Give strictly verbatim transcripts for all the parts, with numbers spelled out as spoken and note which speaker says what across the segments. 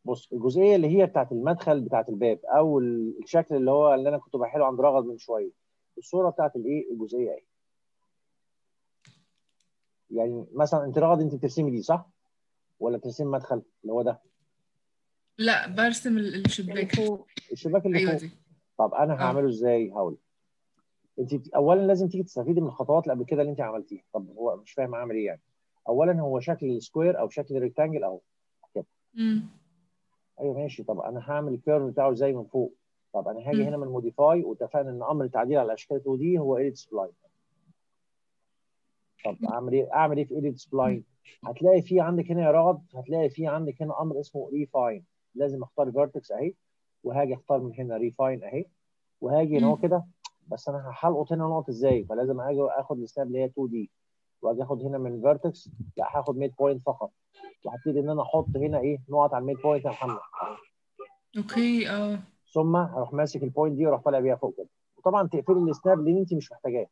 Speaker 1: بص الجزئيه اللي هي بتاعت المدخل بتاعت الباب او الشكل اللي هو اللي انا كنت بحله عند رغد من شويه، الصوره بتاعت الايه الجزئيه اهي. يعني مثلا انت رغد انت بترسمي دي صح؟ ولا بترسمي مدخل اللي هو ده؟
Speaker 2: لا برسم ال-
Speaker 3: اللي
Speaker 2: الشباك.
Speaker 3: فوق.
Speaker 1: الشباك اللي
Speaker 2: ايوه
Speaker 1: فوق.
Speaker 2: دي.
Speaker 1: طب انا
Speaker 2: اه
Speaker 1: هعمله ازاي؟ هقول انت اولا لازم تيجي تستفيدي من الخطوات اللي قبل كده اللي انت عملتيها. طب هو مش فاهم اعمل ايه يعني. اولا هو شكل سكوير او شكل ريكتانجل اهو كده.
Speaker 2: امم
Speaker 1: ايوه ماشي. طب انا هعمل الكيرف بتاعه ازاي من فوق؟ طب انا هاجي
Speaker 2: امم
Speaker 1: هنا من موديفاي، واتفقنا ان امر التعديل على الاشكال اتنين دي هو ايديت سبلاين. طب اعمل ايه؟ اعمل ايه في ايديت سبلاين؟ هتلاقي في عندك هنا يا رغد، هتلاقي في عندك هنا امر اسمه ريفاين. لازم اختار فيرتكس اهي، وهاجي اختار من هنا ريفاين اهي، وهاجي هنا هو كده. بس انا هلقط هنا نقط ازاي؟ فلازم اجي اخد السناب اللي هي اتنين دي، واجي اخد هنا من فيرتكس، لا هاخد ميد بوينت فقط، وهبتدي ان انا احط هنا ايه نقط على الميد بوينت يا محمد.
Speaker 2: اوكي اه
Speaker 1: ثم هروح ماسك البوينت دي واروح طالع بيها فوق كده. وطبعا تقفلي السناب اللي انت مش محتاجاه.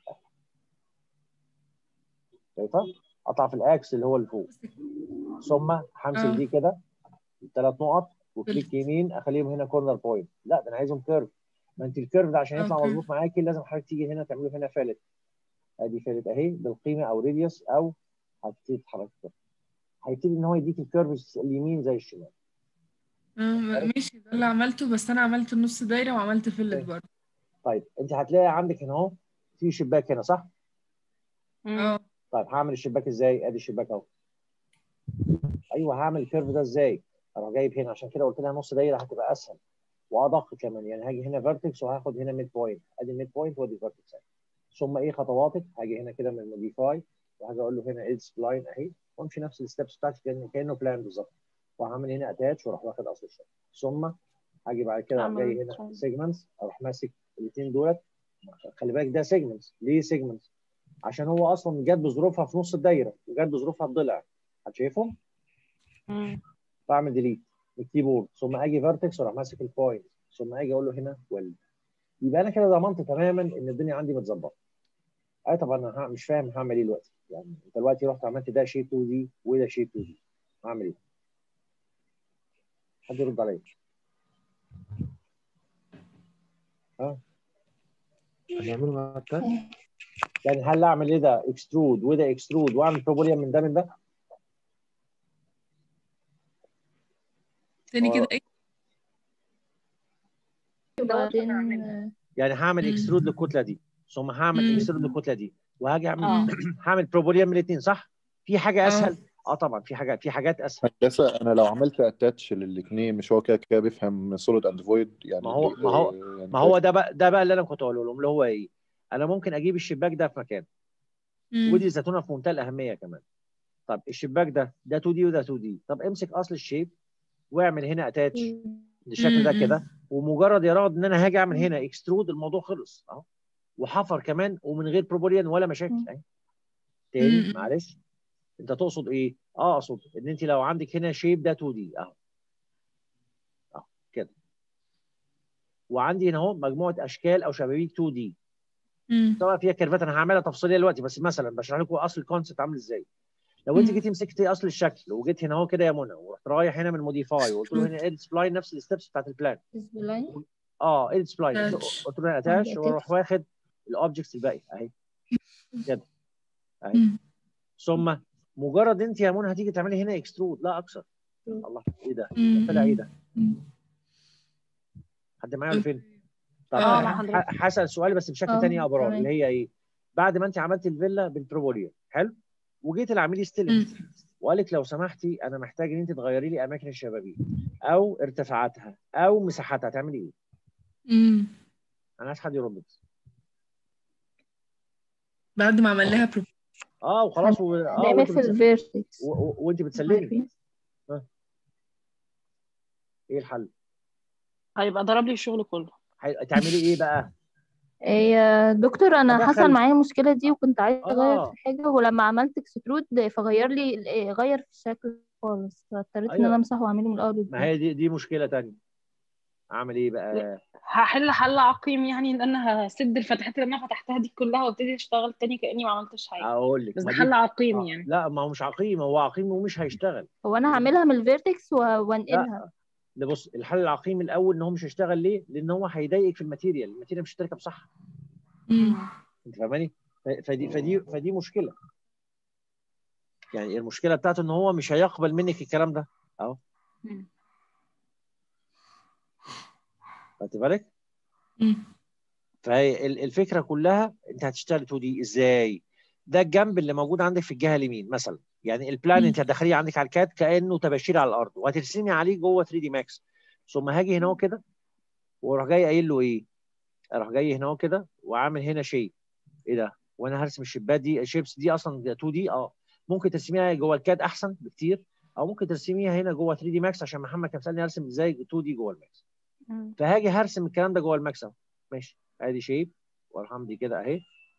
Speaker 1: شايفه؟ اطلع في الاكس اللي هو اللي فوق. ثم همسك
Speaker 2: اه
Speaker 1: دي كده الثلاث نقط
Speaker 2: فلت.
Speaker 1: وكليك يمين اخليهم هنا كورنر بوينت. لا ده انا عايزهم كيرف. ما انت الكيرف ده عشان يطلع
Speaker 2: اوكي
Speaker 1: مظبوط معاكي لازم حضرتك تيجي هنا تعمله هنا فالت. ادي فالت اهي بالقيمه او راديوس، او هتبتدي تتحرك كده. هيبتدي ان هو يديك الكيرفز اليمين زي الشمال.
Speaker 2: آه ماشي، ده اللي عملته، بس انا عملت نص دايره وعملت فلت
Speaker 1: طيب.
Speaker 2: برضه.
Speaker 1: طيب انت هتلاقي عندك هنا اهو في شباك هنا صح؟
Speaker 2: اه
Speaker 1: طيب هعمل الشباك ازاي؟ ادي الشباك اهو. ايوه هعمل الكيرف ده ازاي؟ اروح جايب هنا، عشان كده قلت لها نص دايره هتبقى اسهل وادق كمان. يعني هاجي هنا فيرتكس وهاخد هنا ميد بوينت، ادي الميد بوينت وادي الفيرتكس. ثم ايه خطواتك؟ هاجي هنا كده من موديفاي، وهاجي اقول له هنا اد سبلاين اهي، وامشي نفس الستبس بتاعتي كأنه كانه بلان بالظبط. وهعمل هنا اتاتش واروح واخد اصل الشكل. ثم هاجي بعد كده اروح
Speaker 3: اعمل
Speaker 1: جاي هنا
Speaker 3: تراي.
Speaker 1: سيجمنتس، اروح ماسك الاثنين دولت. خلي بالك ده سيجمنتس. ليه سيجمنتس؟ عشان هو اصلا جت بظروفها في نص الدايره وجت بظروفها بضلع. هتشايفهم؟
Speaker 3: مم.
Speaker 1: بعمل ديليت من الكيبورد، ثم اجي فيرتكس واروح ماسك البوينت، ثم اجي اقول له هنا ويل. يبقى انا كده ضمنت تماما ان الدنيا عندي متظبطه. اي طبعا انا ه- مش فاهم هعمل ايه دلوقتي. يعني انت دلوقتي رحت عملت ده شيب اتنين دي وده شيب اتنين دي، هعمل ايه؟ حد يرد عليا. ها؟
Speaker 4: هنعمله اتاتش.
Speaker 1: يعني هل اعمل ايه ده اكسترود وده اكسترود واعمل بروبوليوم من ده من ده؟
Speaker 2: تاني كده
Speaker 1: هو
Speaker 2: ايه؟
Speaker 3: وبعدين
Speaker 1: يعني هعمل
Speaker 2: امم
Speaker 1: اكسترود للكتله دي، ثم هعمل
Speaker 2: امم
Speaker 1: اكسترود للكتله دي، وهاجي اعمل
Speaker 3: اه
Speaker 1: هعمل بروبوليوم من الاثنين صح؟ في حاجه
Speaker 2: اه
Speaker 1: اسهل؟ اه طبعا في حاجات في حاجات اسهل.
Speaker 4: هندسة انا لو عملت اتاتش للاثنين مش هو كده كده بيفهم سوليد اند فويد
Speaker 1: ما
Speaker 4: يعني
Speaker 1: هو ما هو
Speaker 4: آه، يعني
Speaker 1: ما
Speaker 4: كده.
Speaker 1: هو ده بقى ده بقى اللي انا كنت اقوله لهم اللي هو ايه؟ انا ممكن اجيب الشباك ده في مكان، ودي
Speaker 2: امم
Speaker 1: زيتونه في منتهى الاهميه كمان. طب الشباك ده ده اتنين دي وده اتنين دي، طب امسك اصل الشيب واعمل هنا اتاتش بالشكل ده
Speaker 2: امم
Speaker 1: كده، ومجرد يا راجل ان انا هاجي اعمل هنا اكسترود الموضوع خلص اهو. وحفر كمان ومن غير بروبوليان ولا مشاكل اهي. تاني
Speaker 2: امم
Speaker 1: معلش، انت تقصد ايه؟ اه اقصد ان انت لو عندك هنا شيب ده اتنين دي اهو اهو كده، وعندي هنا اهو مجموعه اشكال او شبابيك اتنين دي
Speaker 2: امم
Speaker 1: سواء فيها كيرفات. انا هعملها تفصيليه دلوقتي، بس مثلا بشرح لكم اصل الكونسيبت عامل ازاي. لو انت جيتي مسكتي اصل الشكل وجيت هنا اهو كده يا منى، ورحت رايح هنا من موديفاي وقلت له هنا اديت سبلاين نفس الستبس بتاعت البلان.
Speaker 3: سبلاين
Speaker 1: اه اديت سبلاين،
Speaker 2: تاتش.
Speaker 1: قلت له هنا
Speaker 3: اه
Speaker 1: اتاش واروح
Speaker 3: بقى
Speaker 1: واخد الاوبجكتس الباقي اهي كده اهي.
Speaker 2: امم
Speaker 1: ثم مجرد انت يا منى هتيجي تعملي هنا اكسترود لا اكثر. الله ايه ده؟ ده طلع ايه ده؟
Speaker 2: امم
Speaker 1: حد معايا ولا فين؟ طب
Speaker 3: اه
Speaker 2: اه
Speaker 3: مع
Speaker 1: ه-
Speaker 3: حضرتك.
Speaker 1: ه- هسال سؤال بس بشكل
Speaker 3: اه
Speaker 1: تاني يا ابرار، اللي
Speaker 3: تمام.
Speaker 1: هي ايه؟ بعد ما انت عملت الفيلا بالبروبوليا حلو، وجيت العميل يستلم
Speaker 2: امم
Speaker 1: وقال لك لو سمحتي انا محتاج ان انت تغيري لي اماكن الشبابيك او ارتفاعاتها او مساحتها، هتعملي ايه؟
Speaker 2: امم
Speaker 1: انا عايز حد يرد.
Speaker 2: بعد ما عمل لها برو.
Speaker 1: اه وخلاص و... اه
Speaker 3: هنعمل
Speaker 1: وانت
Speaker 3: في
Speaker 1: بتس... و...
Speaker 3: الفيرتكس
Speaker 1: و... وانت بتسلمي.
Speaker 3: عارفين.
Speaker 1: ها ايه الحل؟
Speaker 5: هيبقى ضرب لي الشغل كله.
Speaker 1: هتعملي ايه بقى؟
Speaker 3: يا دكتور انا حصل
Speaker 1: ادخل
Speaker 3: معايا المشكله دي وكنت عايزه اغير في
Speaker 1: اه
Speaker 3: حاجه، ولما عملت اكسترود فغير لي غير في الشكل خالص، فاضطريت ان انا
Speaker 1: ايوه.
Speaker 3: امسحه واعمله من الاول
Speaker 1: ما
Speaker 3: وجديد.
Speaker 1: هي دي دي مشكله تانيه. اعمل ايه بقى؟
Speaker 5: هحل حل عقيم، يعني ان انا هسد الفتحات اللي انا فتحتها دي كلها وابتدي اشتغل تاني كاني ما عملتش حاجه.
Speaker 1: اقول لك
Speaker 5: بس
Speaker 1: ما
Speaker 5: ده حل
Speaker 1: دي
Speaker 5: عقيم
Speaker 1: آه.
Speaker 5: يعني.
Speaker 1: لا ما هو مش عقيم، هو عقيم ومش هيشتغل.
Speaker 3: هو انا هعملها من الفيرتكس و- وانقلها.
Speaker 1: لا ده بص، الحل العقيم الاول ان هو مش هيشتغل ليه؟ لان هو هيضايقك في الماتيريال، الماتيريال مش هتركب صح.
Speaker 2: مم.
Speaker 1: انت فاهماني؟ ف- فدي فدي فدي مشكله. يعني المشكله بتاعته ان هو مش هيقبل منك الكلام ده اهو.
Speaker 5: مم.
Speaker 1: خدت بالك؟
Speaker 2: مم.
Speaker 1: فهي ال- الفكره كلها انت هتشتغل اتنين دي ازاي؟ ده الجنب اللي موجود عندك في الجهه اليمين مثلا، يعني البلان
Speaker 2: مم.
Speaker 1: انت هتدخليه عندك على الكاد كانه تباشير على الارض، وهترسمي عليه جوه ثري دي ماكس. ثم هاجي هنا اهو كده، واروح جاي قايل له ايه؟ اروح جاي هنا اهو كده وعامل هنا شيء. ايه ده؟ وانا هرسم الشيبات دي، الشيبس دي اصلا اتنين دي. اه ممكن ترسميها جوه الكاد احسن بكتير، او ممكن ترسميها هنا جوه ثري دي ماكس، عشان محمد كان سالني ارسم ازاي اتنين دي جوه الماكس.
Speaker 3: مم.
Speaker 1: فهاجي هرسم الكلام ده جوه الماكس اهو. ماشي، ادي شيب واروح امضي كده اهي.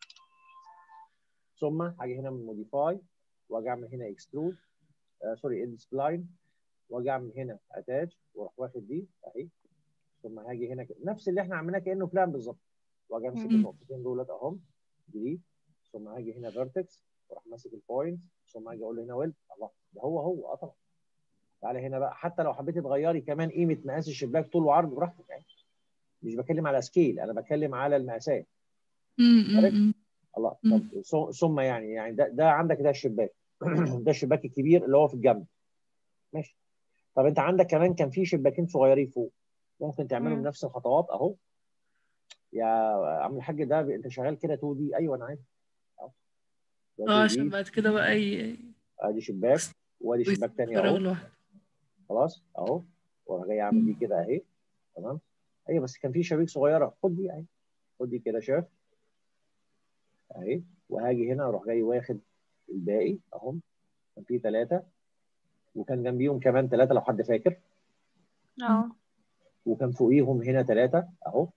Speaker 1: ثم هاجي هنا من موديفاي، واجي اعمل هنا اكسترود، آه سوري ادي سبلاين، واجي اعمل هنا اتاتش واروح واخد دي اهي. ثم هاجي هنا كده نفس اللي احنا عملناه كانه بلان بالظبط، واجي امسك
Speaker 2: مم.
Speaker 1: النقطتين دولت اهم ديليت. ثم هاجي هنا فيرتكس واروح ماسك البوينت، ثم هاجي اقول له هنا ويل. الله، ده هو هو اه طبعا. تعالى هنا بقى، حتى لو حبيتي تغيري كمان قيمه مقاس الشباك طول وعرض براحتك يعني. مش بتكلم على سكيل، انا بتكلم على المقاسات.
Speaker 2: مم.
Speaker 1: عارف؟
Speaker 2: مم.
Speaker 1: الله.
Speaker 2: مم.
Speaker 1: طب ث- ثم يعني يعني ده ده عندك ده الشباك ده الشباك الكبير اللي هو في الجنب. ماشي. طب انت عندك كمان كان في شباكين صغيرين فوق، ممكن تعملهم
Speaker 5: مم.
Speaker 1: نفس الخطوات اهو. يا عم الحاج ده ب- انت شغال كده اتنين دي. ايوه انا عارف اهو. ده
Speaker 2: اه
Speaker 1: اتنين
Speaker 2: عشان
Speaker 1: دي.
Speaker 2: بعد كده بقى ي...
Speaker 1: ادي شباك، وادي
Speaker 2: ويسيب
Speaker 1: شباك تاني
Speaker 2: فراغ
Speaker 1: اهو.
Speaker 2: لوحده.
Speaker 1: خلاص اهو. وانا جاي اعمل دي
Speaker 2: مم.
Speaker 1: كده اهي. تمام. ايوه بس كان في شبابيك صغيره، خد دي اهي. خد دي كده شاف اهي. وهاجي هنا اروح جاي واخد الباقي اهم. كان في ثلاثه، وكان جنبيهم كمان ثلاثه لو حد فاكر،
Speaker 3: اه.
Speaker 1: وكان فوقيهم هنا ثلاثه اهو.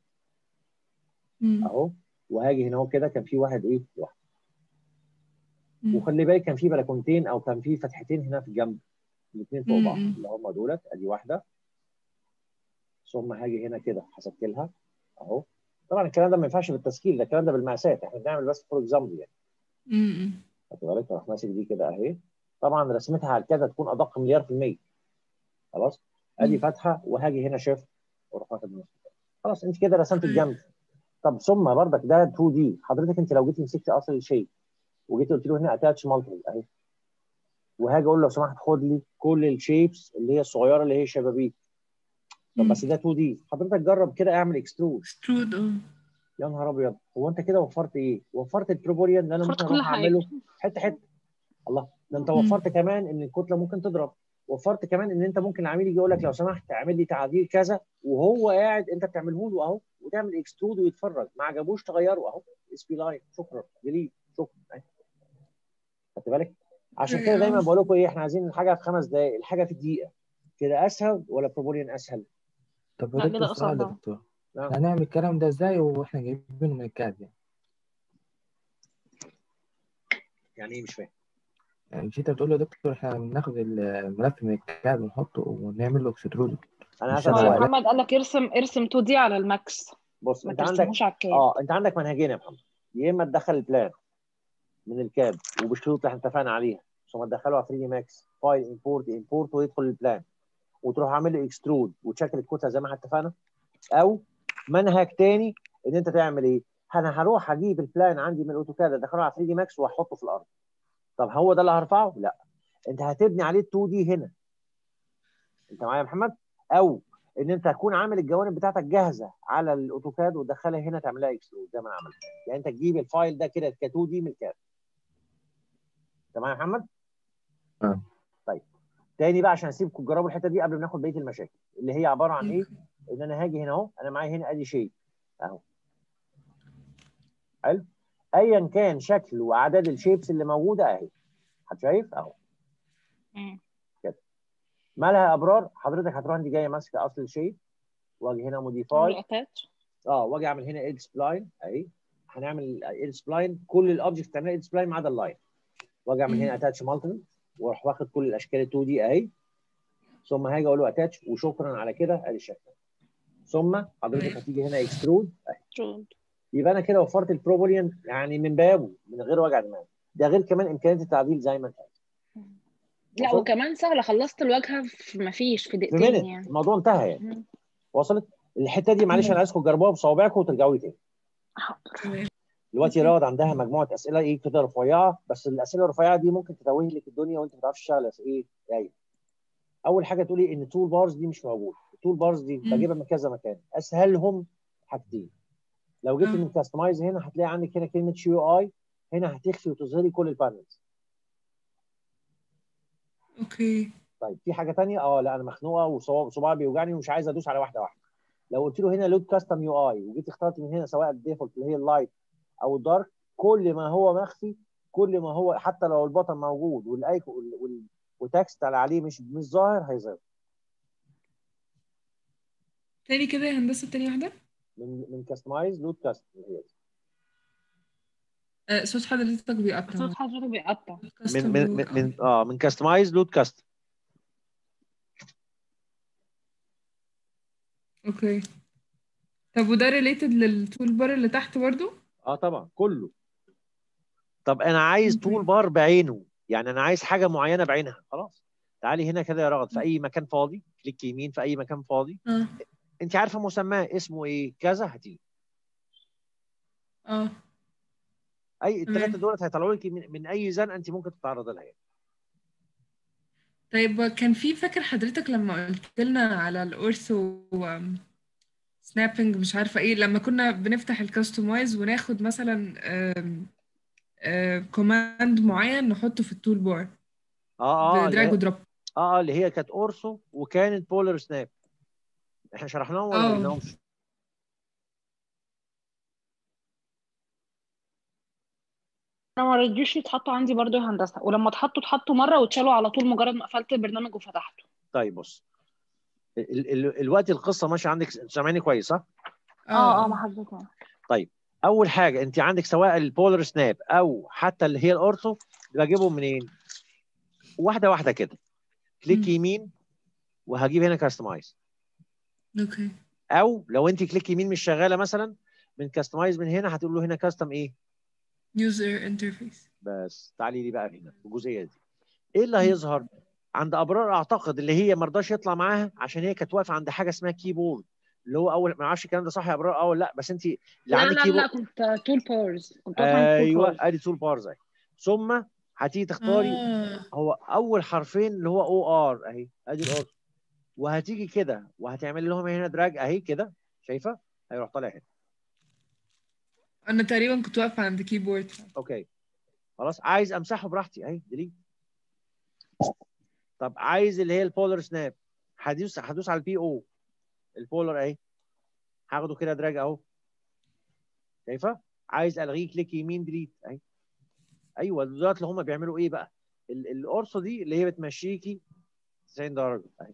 Speaker 2: مم.
Speaker 1: اهو. وهاجي هنا اهو كده كان في واحد ايه واحد.
Speaker 2: مم.
Speaker 1: وخلي بالك كان في بلكونتين او كان في فتحتين هنا في الجنب، الاثنين فوق بعض
Speaker 2: مم.
Speaker 1: اللي هم دولت. ادي واحده. ثم هاجي هنا كده هسكلها اهو. طبعا الكلام ده ما ينفعش بالتسكيل، ده الكلام ده بالمقاسات، احنا بنعمل بس فور اكزامبل يعني.
Speaker 2: مم.
Speaker 1: خدت بالك؟ اروح ماسك دي كده اهي. طبعا رسمتها على كده تكون ادق مليار في المية. خلاص. ادي
Speaker 2: مم.
Speaker 1: فتحه، وهاجي هنا شيفت واروح واخد نص. خلاص انت كده رسمت
Speaker 2: أيوة.
Speaker 1: الجنب. طب ثم بردك ده اتنين دي، حضرتك انت لو جيتي مسكتي اصل الشيء وجيتي قلت له هنا اتاتش مالتيبل اهي، وهاجي اقول له لو سمحت خد لي كل الشيبس اللي هي الصغيره اللي هي شبابيك. طب
Speaker 2: مم.
Speaker 1: بس ده اتنين دي، حضرتك جرب كده اعمل اكسترود.
Speaker 2: اكسترود اه.
Speaker 1: يا نهار ابيض، هو انت كده وفرت ايه؟ وفرت التروبوليان اللي انا
Speaker 5: خدت
Speaker 1: ممكن
Speaker 5: كل
Speaker 1: اروح
Speaker 5: حاجه.
Speaker 1: اعمله حته حته. الله، ده انت
Speaker 2: مم.
Speaker 1: وفرت كمان ان الكتله ممكن تضرب. وفرت كمان ان انت ممكن العميل يجي يقول لك لو سمحت اعمل لي تعديل كذا، وهو قاعد انت بتعمله له اهو، وتعمل اكسترود ويتفرج، ما عجبوش تغيره اهو. اس بي لاين شكرا ديليت شكرا اهي. خدت بالك؟ عشان كده
Speaker 2: اه.
Speaker 1: دايما بقول لكم ايه، احنا عايزين الحاجه في خمس دقائق، الحاجه في دقيقه. كده اسهل ولا بروبوليان اسهل؟
Speaker 6: طب يا
Speaker 5: لا
Speaker 6: دكتور
Speaker 5: كده
Speaker 6: سؤال
Speaker 5: اصعب
Speaker 6: يا
Speaker 5: طبعا.
Speaker 6: دكتور،
Speaker 1: نعم.
Speaker 6: احنا هنعمل الكلام ده ازاي واحنا جايبينه من الكاد يعني؟
Speaker 1: يعني ايه مش فاهم؟
Speaker 6: يعني مش انت بتقول له يا دكتور احنا بناخد الملف من الكاد ونحطه ونعمل له اكسترود
Speaker 1: انا اسال
Speaker 5: هو
Speaker 6: نشتغل
Speaker 5: يا
Speaker 1: سؤال.
Speaker 6: عليه؟
Speaker 5: محمد قال لك ارسم ارسم اتنين دي على الماكس،
Speaker 1: بص
Speaker 5: ما
Speaker 1: انت عندك
Speaker 5: ترسمهوش على الكاد.
Speaker 1: اه انت عندك منهجين يا محمد. يا اما تدخل البلان من الكاد وبالشروط اللي احنا اتفقنا عليها، ثم تدخله على ثري دي ماكس فايل امبورت امبورت ويدخل البلان، وتروح عامل له اكسترود وتشكل الكتله زي ما احنا اتفقنا. او منهج تاني ان انت تعمل ايه؟ انا هروح اجيب البلان عندي من الاوتوكاد ادخله على ثري دي ماكس واحطه في الارض. طب هو ده اللي هرفعه؟ لا، انت هتبني عليه اتنين دي هنا. انت معايا يا محمد؟ او ان انت تكون عامل الجوانب بتاعتك جاهزه على الاوتوكاد وتدخلها هنا تعملها اكسترود زي ما انا عملت. يعني انت تجيب الفايل ده كده ك اتنين دي من الكاد. تمام يا محمد؟
Speaker 6: اه.
Speaker 1: طيب تاني بقى عشان اسيبكم تجربوا الحته دي قبل ما ناخد بقيه المشاكل اللي هي عباره عن ايه؟ ان انا هاجي هنا اهو، انا معايا هنا ادي شيء اهو. حلو. ايا كان شكل واعداد الشيبس اللي موجوده اهي. حد شايف اهو
Speaker 5: مم.
Speaker 1: كده. مالها يا ابرار؟ حضرتك هتروح انت جايه ماسكه اصل الشيب، واجي هنا
Speaker 5: اعمل
Speaker 1: موديفاي
Speaker 5: اتاتش.
Speaker 1: اه، واجي اعمل هنا ايد سبلاين اهي. هنعمل ايد سبلاين كل الاوبجكت تعملها ايد سبلاين ما عدا اللاين. واجي اعمل هنا اتاتش مالتيبل واروح واخد كل الاشكال اتنين دي اهي. ثم هاجي اقول له اتاتش وشكرا على كده ادي الشكل. ثم حضرتك
Speaker 2: تمام.
Speaker 1: هتيجي هنا اكسترود،
Speaker 5: شو-
Speaker 1: يبقى انا كده وفرت البروبولين يعني من بابه من غير وجع دماغ. ده غير كمان امكانيه التعديل زي ما انت عايز.
Speaker 5: لا
Speaker 1: وصلت؟
Speaker 5: وكمان سهله، خلصت الواجهه في ما فيش في
Speaker 1: في
Speaker 5: دقيقتين
Speaker 1: مينت
Speaker 5: يعني.
Speaker 1: الموضوع انتهى يعني.
Speaker 5: مم.
Speaker 1: وصلت؟ الحته دي معلش انا عايزكم تجربوها بصوابعكم وترجعوا لي تاني.
Speaker 2: تمام.
Speaker 1: دلوقتي رغد عندها مجموعه اسئله ايه كده رفيعه، بس الاسئله الرفيعه دي ممكن تتوه لك الدنيا وانت ما تعرفش تشتغل ايه جاي. اول حاجه تقولي ان التول بارز دي مش موجود. التول بارز دي
Speaker 2: مم.
Speaker 1: بجيبها من كذا مكان، اسهلهم حاجتين. لو جيت
Speaker 2: اه
Speaker 1: من كاستمايز هنا هتلاقي عندك هنا كلمه يو اي، هنا هتخفي وتظهري كل البانلز.
Speaker 2: اوكي.
Speaker 1: طيب في حاجه ثانيه، اه لا انا مخنوقه وصباعي بيوجعني ومش عايز ادوس على واحده واحده. لو قلت له هنا لود كاستم يو اي وجيت اخترت من هنا سواء الديفولت اللي هي اللايت او الدارك، كل ما هو مخفي، كل ما هو حتى لو البطن موجود والايكون وتكست عليه مش مش ظاهر هيظهر.
Speaker 2: تاني كده يا هندسة، تاني واحدة.
Speaker 1: من من كاستمايز لود كاستم هي دي.
Speaker 2: آه، صوت حضرتك بيقطع.
Speaker 5: صوت حضرتك بيقطع.
Speaker 1: من
Speaker 2: كاستم
Speaker 1: من
Speaker 2: لود.
Speaker 1: من, من اه من كاستمايز لود كاستم.
Speaker 2: اوكي. طب وده ريليتد للتول بار اللي تحت برضو؟
Speaker 1: اه طبعا كله. طب انا عايز تول
Speaker 2: اوكي.
Speaker 1: بار بعينه، يعني انا عايز حاجه معينه بعينها. خلاص تعالي هنا كده يا رغد في اي مكان فاضي، كليك يمين في اي مكان فاضي.
Speaker 2: اه
Speaker 1: انت عارفه مسماه اسمه ايه كذا، هتيجي
Speaker 2: اه
Speaker 1: اي الثلاثه
Speaker 2: تمام.
Speaker 1: دول هيطلعوا لك من, من اي زنقه انت ممكن تتعرض لها يعني.
Speaker 2: طيب كان في، فاكر حضرتك لما قلت لنا على الاورثو سنابنج مش عارفة ايه، لما كنا بنفتح الكاستمايز وناخد مثلا كوماند معين نحطه في التول بار
Speaker 1: اه اه اللي
Speaker 2: بدراج
Speaker 1: هي
Speaker 2: ودروب.
Speaker 1: اه اللي هي كانت اورسو وكانت بولر سناب. احنا شرحناهم ولا ما
Speaker 2: اه
Speaker 1: جبناهمش؟
Speaker 5: انا ما رضيوش يتحطوا عندي برضو يا هندسه، ولما اتحطوا اتحطوا مره واتشالوا على طول مجرد ما قفلت البرنامج وفتحته.
Speaker 1: طيب بص، ال ال الوقت القصه ماشيه عندك، سامعني كويس صح؟
Speaker 5: اه اه
Speaker 2: اه
Speaker 5: ما حضرتك.
Speaker 1: طيب اول حاجه انت عندك سواء البولر سناب او حتى اللي هي الاورثو، بجيبهم منين؟ واحده واحده كده. كليك
Speaker 2: مم.
Speaker 1: يمين وهجيب هنا كاستمايز.
Speaker 2: اوكي.
Speaker 1: او لو انت كليك يمين مش شغاله مثلا، من كاستمايز من هنا هتقول له هنا كاستم ايه؟
Speaker 2: يوزر انترفيس.
Speaker 1: بس تعالي لي بقى هنا في الجزئيه دي. ايه اللي هيظهر عند ابرار؟ اعتقد اللي هي ما رضاش يطلع معاها عشان هي كانت واقفه عند حاجه اسمها كيبورد، اللي هو اول ما اعرفش الكلام ده صح يا ابرار اه ولا لا، بس انت اللي
Speaker 5: لا
Speaker 1: عندك
Speaker 5: لا لا
Speaker 1: كيبورد.
Speaker 5: كنت تول بارز، كنت واقفه عند تول
Speaker 1: ايوه
Speaker 5: بارز.
Speaker 1: ادي تول بارز اهي. ثم هتيجي تختاري
Speaker 2: اه
Speaker 1: هو اول حرفين اللي هو او ار اهي، ادي الاور، وهتيجي كده وهتعمل لهم هنا دراج اهي كده، شايفه؟ هيروح طالع هنا.
Speaker 2: انا تقريبا كنت واقفة عند كيبورد.
Speaker 1: اوكي خلاص، عايز امسحه براحتي اهي ديليت. طب عايز اللي هي البولر سناب، هدوس هدوس على البي او البولر اهي، هاخده كده دراج اهو، شايفه؟ عايز الغيه كليك يمين ديليت اهي. ايوه دلوقتي اللي هم بيعملوا ايه بقى؟ القرصه دي اللي هي بتمشيكي تسعين درجه اهي،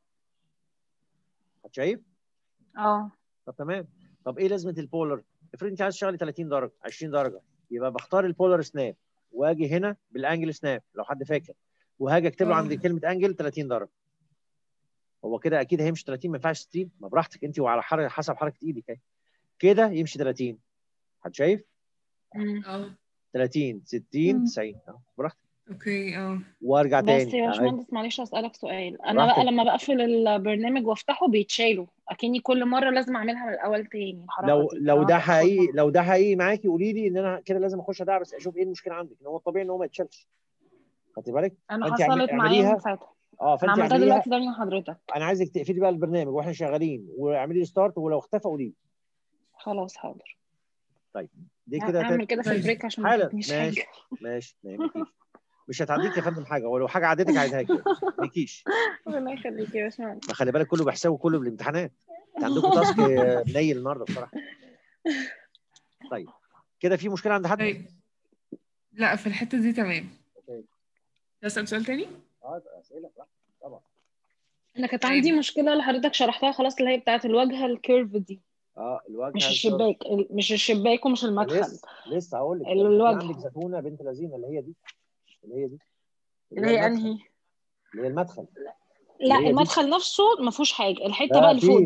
Speaker 1: شايف؟
Speaker 5: اه
Speaker 1: طب تمام. طب ايه لازمه البولر؟ افرض انت عايز تشتغلي ثلاثين درجه عشرين درجه، يبقى بختار البولر سناب واجي هنا بالانجل سناب لو حد فاكر، وهاجي اكتب له
Speaker 2: اه
Speaker 1: عند كلمه انجل ثلاثين درجه. هو كده اكيد هيمشي ثلاثين، ما ينفعش ستين، ما براحتك انت وعلى حركه حسب حركه ايدك اهي. كده يمشي ثلاثين، حد شايف؟
Speaker 5: مم.
Speaker 2: اه
Speaker 1: ثلاثين ستين تسعين اهو براحتك.
Speaker 2: اوكي. اه
Speaker 1: وارجع
Speaker 5: بس
Speaker 1: تاني
Speaker 5: يا
Speaker 1: اهي
Speaker 5: باشمهندس معلش اسالك سؤال، انا بقى
Speaker 1: براحتك.
Speaker 5: لما بقفل البرنامج وافتحه بيتشالوا، اكني كل مره لازم اعملها من الاول تاني الحركه
Speaker 1: لو
Speaker 5: دي
Speaker 1: لو
Speaker 5: لو انا
Speaker 1: ده
Speaker 5: اتاخرت.
Speaker 1: حقيقي، لو ده حقيقي معاكي قولي لي ان انا كده لازم اخش ادعبس اشوف ايه المشكله عندك، ان هو الطبيعي ان هو ما يتشالش، خدتي بالك؟
Speaker 5: انا
Speaker 1: فانت اعمل-
Speaker 5: حصلت معايا من
Speaker 1: اعمليها.
Speaker 5: ساعتها.
Speaker 1: اه
Speaker 5: انا
Speaker 1: فانت
Speaker 5: عملتها
Speaker 1: اعمليها.
Speaker 5: دلوقتي تاني مع حضرتك.
Speaker 1: انا عايزك تقفلي بقى البرنامج واحنا شغالين واعملي لي ستارت، ولو اختفى قولي لي.
Speaker 5: خلاص حاضر.
Speaker 1: طيب دي كده هت-
Speaker 5: اعمل كده في
Speaker 2: طيب
Speaker 5: البريك عشان ما
Speaker 1: حالا
Speaker 5: يفوتنيش
Speaker 1: ماشي
Speaker 5: حاجه.
Speaker 1: ماشي ما يهمكيش. مش هتعديك يا فندم حاجه، ولو حاجه عدتك هعيدها لك تاني ما يهمكيش.
Speaker 5: ربنا يخليك يا باشمهندس.
Speaker 1: ما خلي بالك كله بحسابه كله بالامتحانات. انت عندكم تاسك آه، منيل النهارده بصراحه. طيب كده في مشكله عند حد؟
Speaker 2: طيب لا، في الحتة دي تمام.
Speaker 1: اوكي.
Speaker 2: أسأل سؤال تاني؟
Speaker 1: اه اسئله صح طبعا.
Speaker 5: انا كانت عندي
Speaker 2: طيب
Speaker 5: مشكله اللي حضرتك شرحتها خلاص، اللي هي بتاعت الواجهه الكيرف دي.
Speaker 1: اه
Speaker 5: مش
Speaker 1: الواجهه الكيرف.
Speaker 5: الشباك ال- مش الشباك ومش المدخل.
Speaker 1: لسه لسه هقول لك، ده انت في عندك
Speaker 5: الواجهه
Speaker 1: زتونه بنت لذينه اللي هي دي، اللي هي دي اللي
Speaker 5: اللي
Speaker 1: هي
Speaker 5: هي
Speaker 1: المدخل،
Speaker 5: انهي.
Speaker 1: اللي هي المدخل اللي
Speaker 5: لا
Speaker 1: هي دي.
Speaker 5: المدخل نفسه ما فيهوش حاجه، الحته بقى
Speaker 1: لا
Speaker 5: اللي فوق
Speaker 1: في
Speaker 5: دي.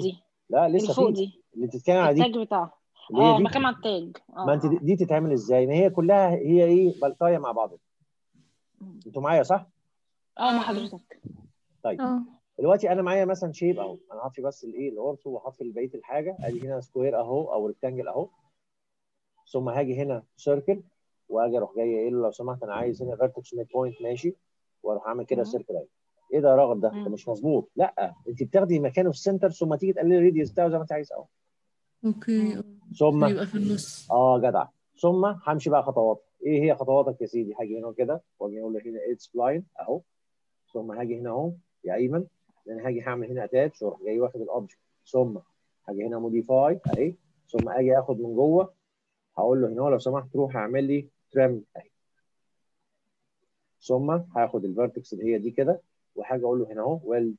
Speaker 1: لا لسه
Speaker 5: الفوق
Speaker 1: في
Speaker 5: دي
Speaker 1: اللي بتتكلم على دي
Speaker 5: التاج بتاعها.
Speaker 1: اللي هي
Speaker 5: اه
Speaker 1: دي.
Speaker 5: بتكلم على التاج. اه
Speaker 1: ما انت دي,
Speaker 5: اه
Speaker 1: دي تتعمل ازاي؟ ما هي كلها هي ايه بلطايه مع بعض. انتوا معايا صح؟
Speaker 5: اه مع
Speaker 2: اه اه
Speaker 5: حضرتك.
Speaker 1: طيب
Speaker 3: اه
Speaker 1: دلوقتي انا معايا مثلا شيب اهو، انا هطفي بس الايه القرص وهطفي بقيه الحاجه. ادي هنا سكوير اهو او ريكتانجل اهو، ثم هاجي هنا سيركل واجي اروح جاي قايل له لو سمحت انا عايز هنا فيرتكس ميد بوينت، ماشي، واروح اعمل كده
Speaker 5: مم.
Speaker 1: سيركل اهي. ايه ده يا راغب؟ ده ده
Speaker 5: مم.
Speaker 1: مش مظبوط. لا انت بتاخدي مكانه في السنتر ثم تيجي تقللي الريديوس بتاعه زي ما انت عايز اهو.
Speaker 2: اوكي
Speaker 5: مم.
Speaker 2: اه
Speaker 1: ثم
Speaker 2: عشان يبقى في النص.
Speaker 1: اه جدع. ثم همشي بقى خطوات. ايه هي خطواتك يا سيدي؟ هاجي هنا كده واجي اقول له هنا اتس لاين اهو، ثم هاجي هنا اهو يا ايمن، لان هاجي هعمل هنا اتاتش واروح جاي واخد الاوبجكت، ثم هاجي هنا موديفاي اهي، ثم اجي اخد من جوه هقول له هنا لو سمحت روح اعمل لي تريم اهي، ثم هاخد الفيرتكس اللي هي دي كده وحاجه اقول له هنا اهو ويل.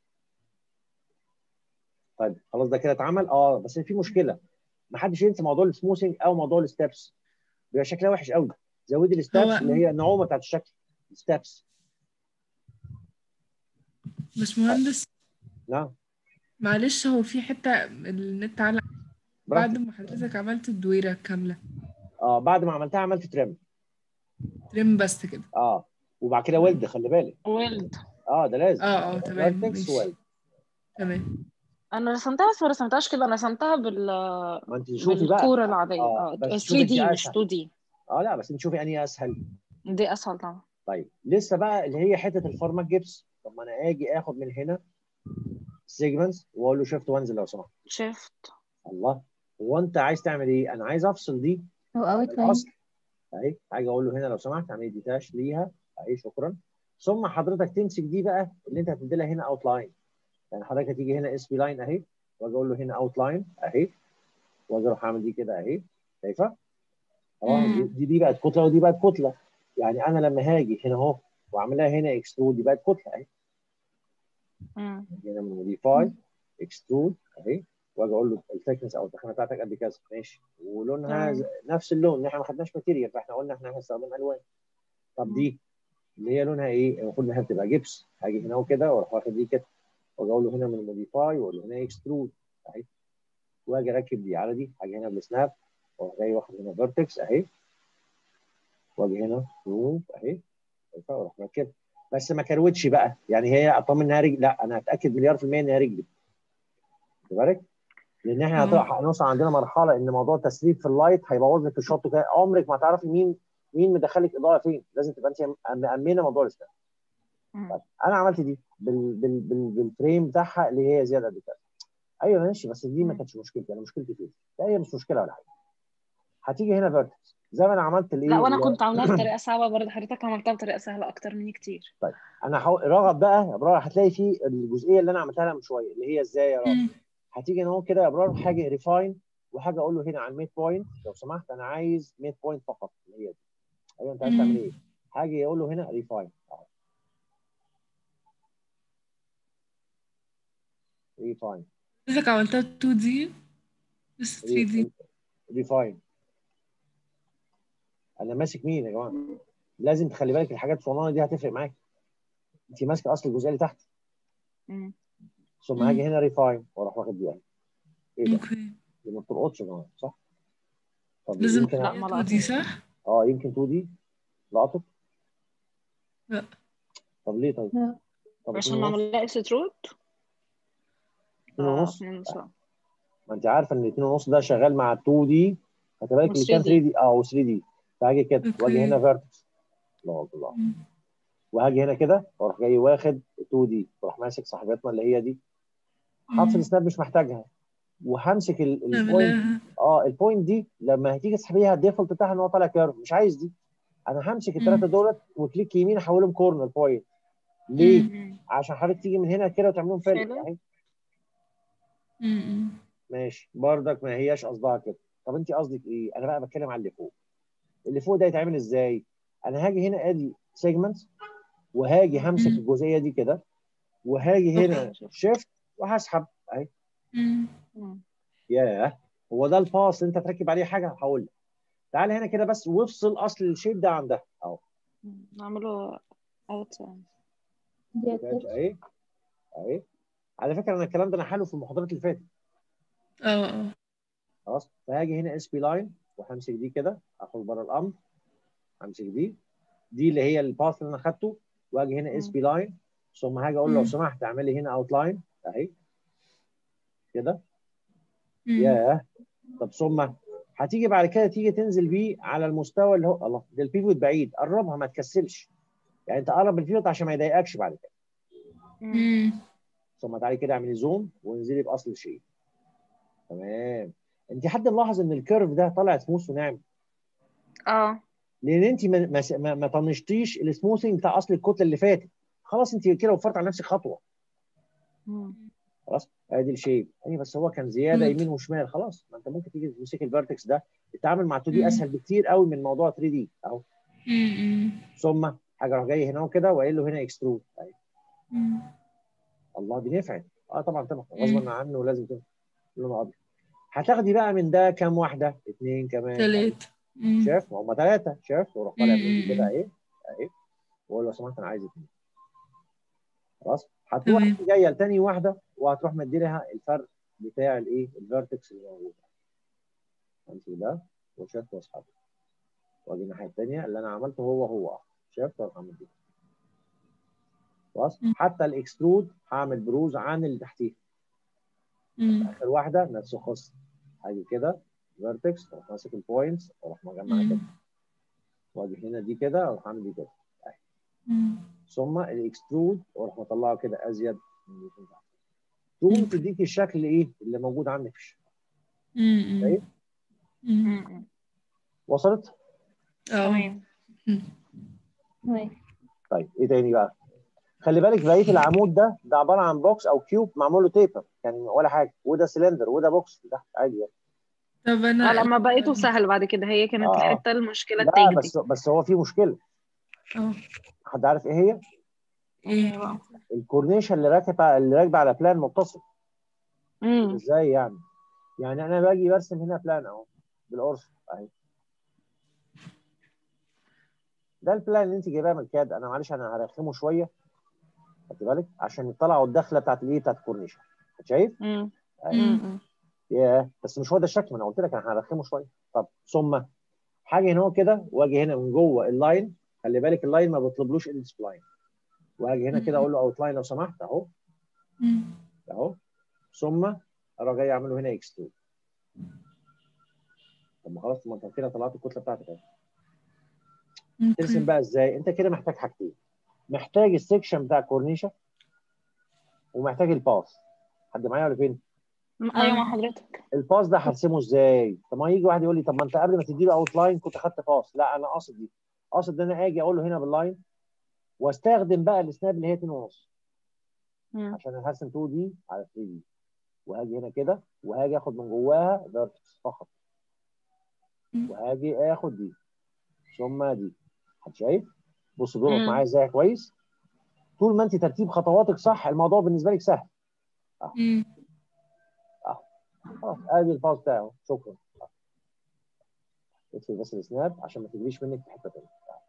Speaker 1: طيب خلاص ده كده اتعمل. اه بس في مشكله، ما حدش ينسى موضوع السموثنج او موضوع الستبس، بيبقى شكلها وحش قوي. زودي الستبس
Speaker 2: هو
Speaker 1: اللي هي النعومه بتاعت الشكل، ستبس.
Speaker 2: مش مهندس،
Speaker 1: نعم
Speaker 2: معلش هو في حتة النت علق بعد
Speaker 1: براحتك.
Speaker 2: ما حضرتك عملت الدويرة كاملة،
Speaker 1: اه بعد ما عملتها عملت تريم.
Speaker 2: ترم بس كده.
Speaker 1: اه وبعد كده
Speaker 2: تمام.
Speaker 1: ويلد، خلي بالك.
Speaker 5: ويلد.
Speaker 1: اه ده لازم
Speaker 2: اه اه تمام
Speaker 1: فيرتكس
Speaker 2: ماشي.
Speaker 1: ويلد.
Speaker 2: تمام.
Speaker 5: انا رسمتها بس ما رسمتهاش كده، انا رسمتها بال
Speaker 1: ما انت شوفي بقى.
Speaker 5: بالكورة العادية.
Speaker 1: اه
Speaker 5: اه
Speaker 1: بس شوفي
Speaker 5: ثري
Speaker 1: انت
Speaker 5: دي مش
Speaker 1: اسهل.
Speaker 5: تو دي.
Speaker 1: اه لا بس انت شوفي انهي اسهل.
Speaker 5: دي اسهل طبعا.
Speaker 1: طيب لسه بقى اللي هي حته الفورمات جيبس. طب ما انا اجي اخد من هنا سيجمنتس واقول له شيفت وانزل لو سمحت.
Speaker 5: شيفت.
Speaker 1: الله، هو انت عايز تعمل ايه؟ انا عايز افصل دي
Speaker 3: او
Speaker 1: عن
Speaker 3: اوت لاين.
Speaker 1: الاصل اهي. هاجي اقول له هنا لو سمحت اعمل ديتاش ليها اهي، شكرا. ثم حضرتك تمسك دي بقى اللي انت هتدي لها هنا اوت لاين. يعني حضرتك هتيجي هنا اس بي لاين اهي، واجي اقول له هنا اوت لاين اهي، واجي اروح اعمل دي كده اهي، شايفه؟ اه دي
Speaker 5: مم.
Speaker 1: دي دي بقت كتله ودي بقت كتله. يعني انا لما هاجي هنا اهو واعملها هنا اكسترود دي بقت كتله اهي.
Speaker 5: مم.
Speaker 1: هنا من موديفاي اكسترود اهي، واجي اقول له الثيكنس او التخانه بتاعتك قد كذا، ماشي، ولونها ز-
Speaker 5: تمام.
Speaker 1: نفس اللون. احنا ما خدناش ماتيريال فاحنا قلنا احنا هنستخدم الوان. طب
Speaker 5: مم.
Speaker 1: دي اللي هي لونها ايه؟ المفروض انها بتبقى جبس. هاجي هنا وكده واروح واخد دي كده واجي اقول له هنا من موديفاي واقول له هنا اكسترود اهي، واجي اركب دي على دي. هاجي هنا بالسناب واروح جاي واخد هنا فيرتكس اهي، واجي هنا روف اهي، شايفها؟ واروح مركبها. بس ما كروتش بقى، يعني هي اطمن انها رجل، لا انا اتاكد مليار في الميه انها رجلي. خد بالك، لان احنا
Speaker 2: اه
Speaker 1: هت- هنوصل عندنا مرحله ان موضوع التسريب في اللايت هيبوظ لك الشوت وكده، عمرك ما هتعرفي مين مين مدخلك اضاءه فين. لازم تبقى انت مامنه موضوع الاستاذ.
Speaker 5: مم.
Speaker 1: طيب انا عملت دي بال بال بال بالفريم بتاعها اللي هي زياده قد كده. ايوه ماشي، بس دي ما
Speaker 5: مم.
Speaker 1: كانتش مشكلتي، انا مشكلتي فين؟ لا هي مش مشكله ولا حاجه. هتيجي هنا فيرتكس زي ما انا عملت
Speaker 5: لا
Speaker 1: الايه
Speaker 5: وانا
Speaker 1: اللي-
Speaker 5: كنت عاملاها بطريقة صعبة برضه، حضرتك عملتها بطريقة سهلة اكتر مني كتير.
Speaker 1: طيب انا حو... رغب بقى يا ابرار، هتلاقي في الجزئيه اللي انا عملتها لها من شويه اللي هي ازاي يا رغب.
Speaker 2: مم.
Speaker 1: هتيجي هنا اهو كده يا ابرار، حاجه ريفاين، وحاجه اقول له هنا على الميد بوينت لو سمحت انا عايز ميد بوينت فقط اللي هي دي. ايوه انت عايز تعمل
Speaker 2: مم.
Speaker 1: ايه؟ هاجي اقول له هنا ريفاين اهو، ريفاين
Speaker 2: حضرتك عملتها تو دي بس ثري دي.
Speaker 1: ريفاين. انا ماسك مين يا جماعه؟ لازم تخلي بالك الحاجات الصغيره دي هتفرق معاك. انت ماسكه اصل الجزئيه اللي تحت،
Speaker 5: مم.
Speaker 1: ثم هاجي
Speaker 2: مم.
Speaker 1: هنا ريفاين واروح واخد دي اهي. ايه ده؟
Speaker 2: اوكي
Speaker 1: دي ما بتلقطش يا جماعه صح؟ طب
Speaker 2: لازم
Speaker 1: يمكن
Speaker 5: لا
Speaker 1: أ...
Speaker 2: تخليها
Speaker 5: ما
Speaker 2: تو دي
Speaker 5: لقطتش.
Speaker 2: صح؟
Speaker 1: اه يمكن اتنين دي لقطت.
Speaker 2: لا
Speaker 1: طب ليه طيب؟
Speaker 3: لا
Speaker 1: طب اتنين
Speaker 5: عشان
Speaker 1: ونص،
Speaker 5: معمول لها اكسترود.
Speaker 1: اتنين
Speaker 5: اه
Speaker 1: ونص.
Speaker 5: اتنين ونص.
Speaker 1: ما انت عارفه ان اتنين ونص ده شغال مع اتنين دي، خلي بالك
Speaker 5: و
Speaker 1: اللي
Speaker 5: ثري
Speaker 1: كان ثري
Speaker 5: دي.
Speaker 1: دي او ثري دي. فهاجي كده واجي هنا
Speaker 2: اوكي.
Speaker 1: فيرتكس، الله الله،
Speaker 2: مم.
Speaker 1: وهاجي هنا كده واروح جاي واخد اتنين دي واروح ماسك صاحبتنا اللي هي دي، حاطط
Speaker 2: مم.
Speaker 1: السناب مش محتاجها، وهمسك ال- البوينت.
Speaker 2: نعملها.
Speaker 1: اه البوينت دي لما هتيجي تسحبيها الديفولت بتاعها ان هو طالع كيرف، مش عايز دي. انا همسك الثلاثه
Speaker 2: مم.
Speaker 1: دولت وكليك يمين احولهم كورنر بوينت. ليه؟
Speaker 2: مم.
Speaker 5: مم.
Speaker 1: عشان حضرتك تيجي من هنا كده وتعملهم فيل
Speaker 5: فعلا.
Speaker 1: اهي.
Speaker 2: مم.
Speaker 1: ماشي بردك، ما هياش قصدها كده. طب انت قصدك ايه؟ انا بقى بتكلم على اللي فوق. اللي فوق ده يتعمل ازاي؟ انا هاجي هنا ادي سيجمنت، وهاجي
Speaker 5: مم.
Speaker 1: همسك
Speaker 2: مم.
Speaker 1: الجزئيه دي كده، وهاجي
Speaker 2: اوكي.
Speaker 1: هنا شيفت وهسحب اهي.
Speaker 2: مم.
Speaker 5: مم.
Speaker 1: ياه، هو ده الباص اللي انت تركب عليه حاجه؟ هقول لك. تعال هنا كده بس وافصل اصل الشيب ده عن ده اهو.
Speaker 5: مم. نعمله اوت.
Speaker 3: دي
Speaker 1: ديتاتش
Speaker 3: اتاتش.
Speaker 1: اهي اهي. على فكره انا الكلام ده انا حاله في المحاضرات اللي فاتت.
Speaker 2: اه اه
Speaker 1: خلاص. فهاجي هنا اس بي لاين وهمسك دي كده، اخرج بره الامر، همسك دي دي اللي هي الباث اللي انا خدته، واجي هنا اس
Speaker 5: مم.
Speaker 1: بي لاين، ثم هاجي اقول له لو
Speaker 2: مم.
Speaker 1: سمحت اعمل لي هنا اوت لاين اهي كده.
Speaker 2: مم.
Speaker 1: ياه. طب ثم هتيجي بعد كده تيجي تنزل بيه على المستوى اللي هو الله ده البيفوت بعيد، قربها ما تكسلش، يعني انت قرب البيفوت عشان ما يضايقكش بعد كده.
Speaker 5: مم.
Speaker 2: مم.
Speaker 1: ثم تعالي كده اعملي زوم وانزلي باصل الشيء. تمام. انت حد ملاحظ ان الكيرف ده طالع سموث وناعم؟
Speaker 5: اه
Speaker 1: لان انت ما ما ما, ما طنشتيش السموثنج بتاع اصل الكتله اللي فاتت. خلاص انت كده وفرت على نفسك خطوه.
Speaker 5: مم.
Speaker 1: خلاص ادي الشيب اي، بس هو كان زياده
Speaker 2: مظبوط.
Speaker 1: يمين وشمال. خلاص ما انت ممكن تيجي تمسك الفيرتكس ده، تتعامل مع اتنين دي
Speaker 2: مم.
Speaker 1: اسهل بكتير قوي من موضوع تلاتة دي اهو.
Speaker 2: مم. مم.
Speaker 1: ثم حاجه اروح جاي هنا وكده وقايل له هنا اكسترود اهي.
Speaker 2: مم.
Speaker 1: الله دي نفعت. اه طبعا طبعا
Speaker 2: مم.
Speaker 1: غصبا عنه لازم تنفع. لونه ابيض. هتاخدي بقى من ده كام واحده؟ اثنين كمان اهي.
Speaker 2: تلاتة. مم.
Speaker 1: شايف؟ ما هم ثلاثه. شايف؟ واروح طالع من دي كده
Speaker 2: مم.
Speaker 1: اهي اهي، واقول له لو سمحت انا عايز اثنين. خلاص. هتروح
Speaker 2: تمام.
Speaker 1: جايه لتاني واحده وهتروح مدي لها الفرق بتاع الايه؟ الفيرتكس اللي موجود. امسك ده وشايف واسحبه، واجي الناحيه الثانيه اللي انا عملته هو هو شايف؟ واروح اعمل دي. خلاص.
Speaker 2: مم.
Speaker 1: حتى الاكسترود هعمل بروز عن اللي تحتيه.
Speaker 2: مم.
Speaker 1: اخر واحده نفس القصه، هاجي كده فيرتكس اروح ماسك البوينتس واروح مجمع كده،
Speaker 2: مم.
Speaker 1: واجي هنا دي كده واروح اعمل دي كده اهي.
Speaker 2: مم.
Speaker 1: ثم الاكسترود واروح مطلعه كده ازيد من اللي تحت، تقوم
Speaker 2: مم.
Speaker 1: تديك الشكل ايه اللي موجود عندك في الشكل.
Speaker 2: مم.
Speaker 1: طيب
Speaker 2: مم.
Speaker 5: مم.
Speaker 1: وصلت؟
Speaker 2: اه.
Speaker 5: تمام.
Speaker 2: مم.
Speaker 3: تمام.
Speaker 1: طيب ايه تاني بقى؟ خلي بالك بقيه العمود ده ده عباره عن بوكس او كيوب معمول له تيبر يعني ولا حاجه، وده سلندر وده بوكس ده عادي يعني.
Speaker 2: طب
Speaker 5: اه
Speaker 2: انا ال...
Speaker 5: لما بقيته سهل بعد كده، هي كانت
Speaker 1: اه اه
Speaker 5: الحتة المشكلة
Speaker 1: لا
Speaker 5: التاني دي.
Speaker 1: بس بس هو في مشكله.
Speaker 2: اه
Speaker 1: حد عارف ايه هي؟
Speaker 2: ايه
Speaker 5: ايه بقى؟
Speaker 1: الكورنيشه اللي راكبه اللي راكبه على بلان متصل.
Speaker 5: امم
Speaker 1: ازاي يعني؟ يعني انا باجي برسم هنا بلان اهو بالقرص اهي، ده البلان اللي انت جايباه من الكاد. انا معلش انا هرخمه شويه خدي بالك عشان يطلعوا الدخله بتاعت الايه بتاعت الكورنيشه. شايف؟
Speaker 5: امم
Speaker 1: اهي.
Speaker 5: امم
Speaker 1: ياه بس مش هو ده الشكل، ما انا قلت لك انا هرخمه شويه. طب ثم حاجه هنا كده واجي هنا من جوه اللاين، خلي بالك اللاين ما بيطلبلوش اديت سبلاين، واجي هنا كده اقول له اوت لاين لو سمحت اهو
Speaker 2: مم.
Speaker 1: اهو، ثم اروح جاي اعمله هنا اكسترود. طب ما خلاص ما انت كده طلعت الكتله بتاعتك اهي. ترسم
Speaker 2: اوكي.
Speaker 1: بقى ازاي؟ انت كده محتاج حاجتين، محتاج السكشن بتاع الكورنيشه ومحتاج الباس. حد معايا ولا فين؟
Speaker 5: ايوه مع
Speaker 2: معاك.
Speaker 5: حضرتك.
Speaker 1: الباس ده هرسمه ازاي؟ طب ما يجي واحد يقول لي طب ما انت قبل ما تدي له اوت لاين كنت خدت باس. لا انا قاصد دي، قاصد ان انا اجي اقول له هنا باللاين واستخدم بقى السناب اللي هي اتنين ونص
Speaker 5: امم
Speaker 1: عشان هرسم اتنين دي على تلاتة دي، وهاجي هنا كده وهاجي اخد من جواها فيرتكس فقط،
Speaker 2: مم.
Speaker 1: وهاجي اخد دي ثم دي. حد شايف؟ بص دولت معايا
Speaker 5: امم
Speaker 1: ازاي كويس؟ طول ما انت ترتيب خطواتك صح الموضوع بالنسبه لك سهل. اهو
Speaker 2: مم.
Speaker 1: اهو خلاص ادي الباس بتاعي اهو. شكرا. اقفل بس السناب عشان ما تجريش منك في حته ثانيه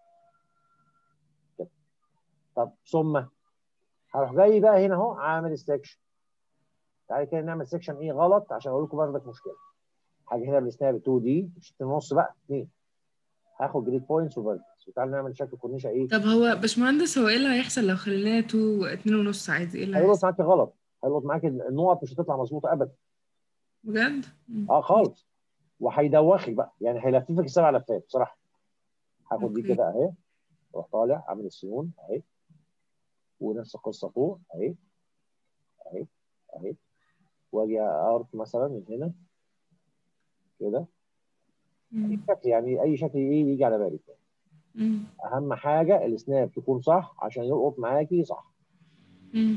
Speaker 1: كده. طب ثم هروح جاي بقى هنا اهو عامل السكشن. تعالى كده نعمل سكشن ايه غلط عشان اقول لكم برضك مشكله. حاجه هنا بالسناب اتنين دي مش اتنين ونص بقى اتنين، هاخد جريد بوينتس وفيرتكس وتعالى نعمل شكل كورنيشه ايه.
Speaker 2: طب هو باشمهندس، هو ايه اللي هيحصل لو خليناه تو اتنين ونص عادي؟ ايه اللي
Speaker 1: هيلقط
Speaker 2: هيحصل
Speaker 1: معاك غلط، هيلقط معاك النقط مش هتطلع مظبوطه ابدا.
Speaker 2: بجد؟ مم.
Speaker 1: اه خالص. وهيدوخك بقى يعني هيلففك السبع لفات بصراحه. هاخد دي
Speaker 2: اوكي.
Speaker 1: كده اهي واروح طالع عامل السيون اهي، ونفس القصه فوق اهي اهي اهي، واجي ارك مثلا من هنا كده اي
Speaker 2: مم.
Speaker 1: شكل يعني اي شكل ايه يجي على بالك.
Speaker 2: مم.
Speaker 1: اهم حاجه السناب تكون صح عشان يلقط معاكي صح
Speaker 2: مم.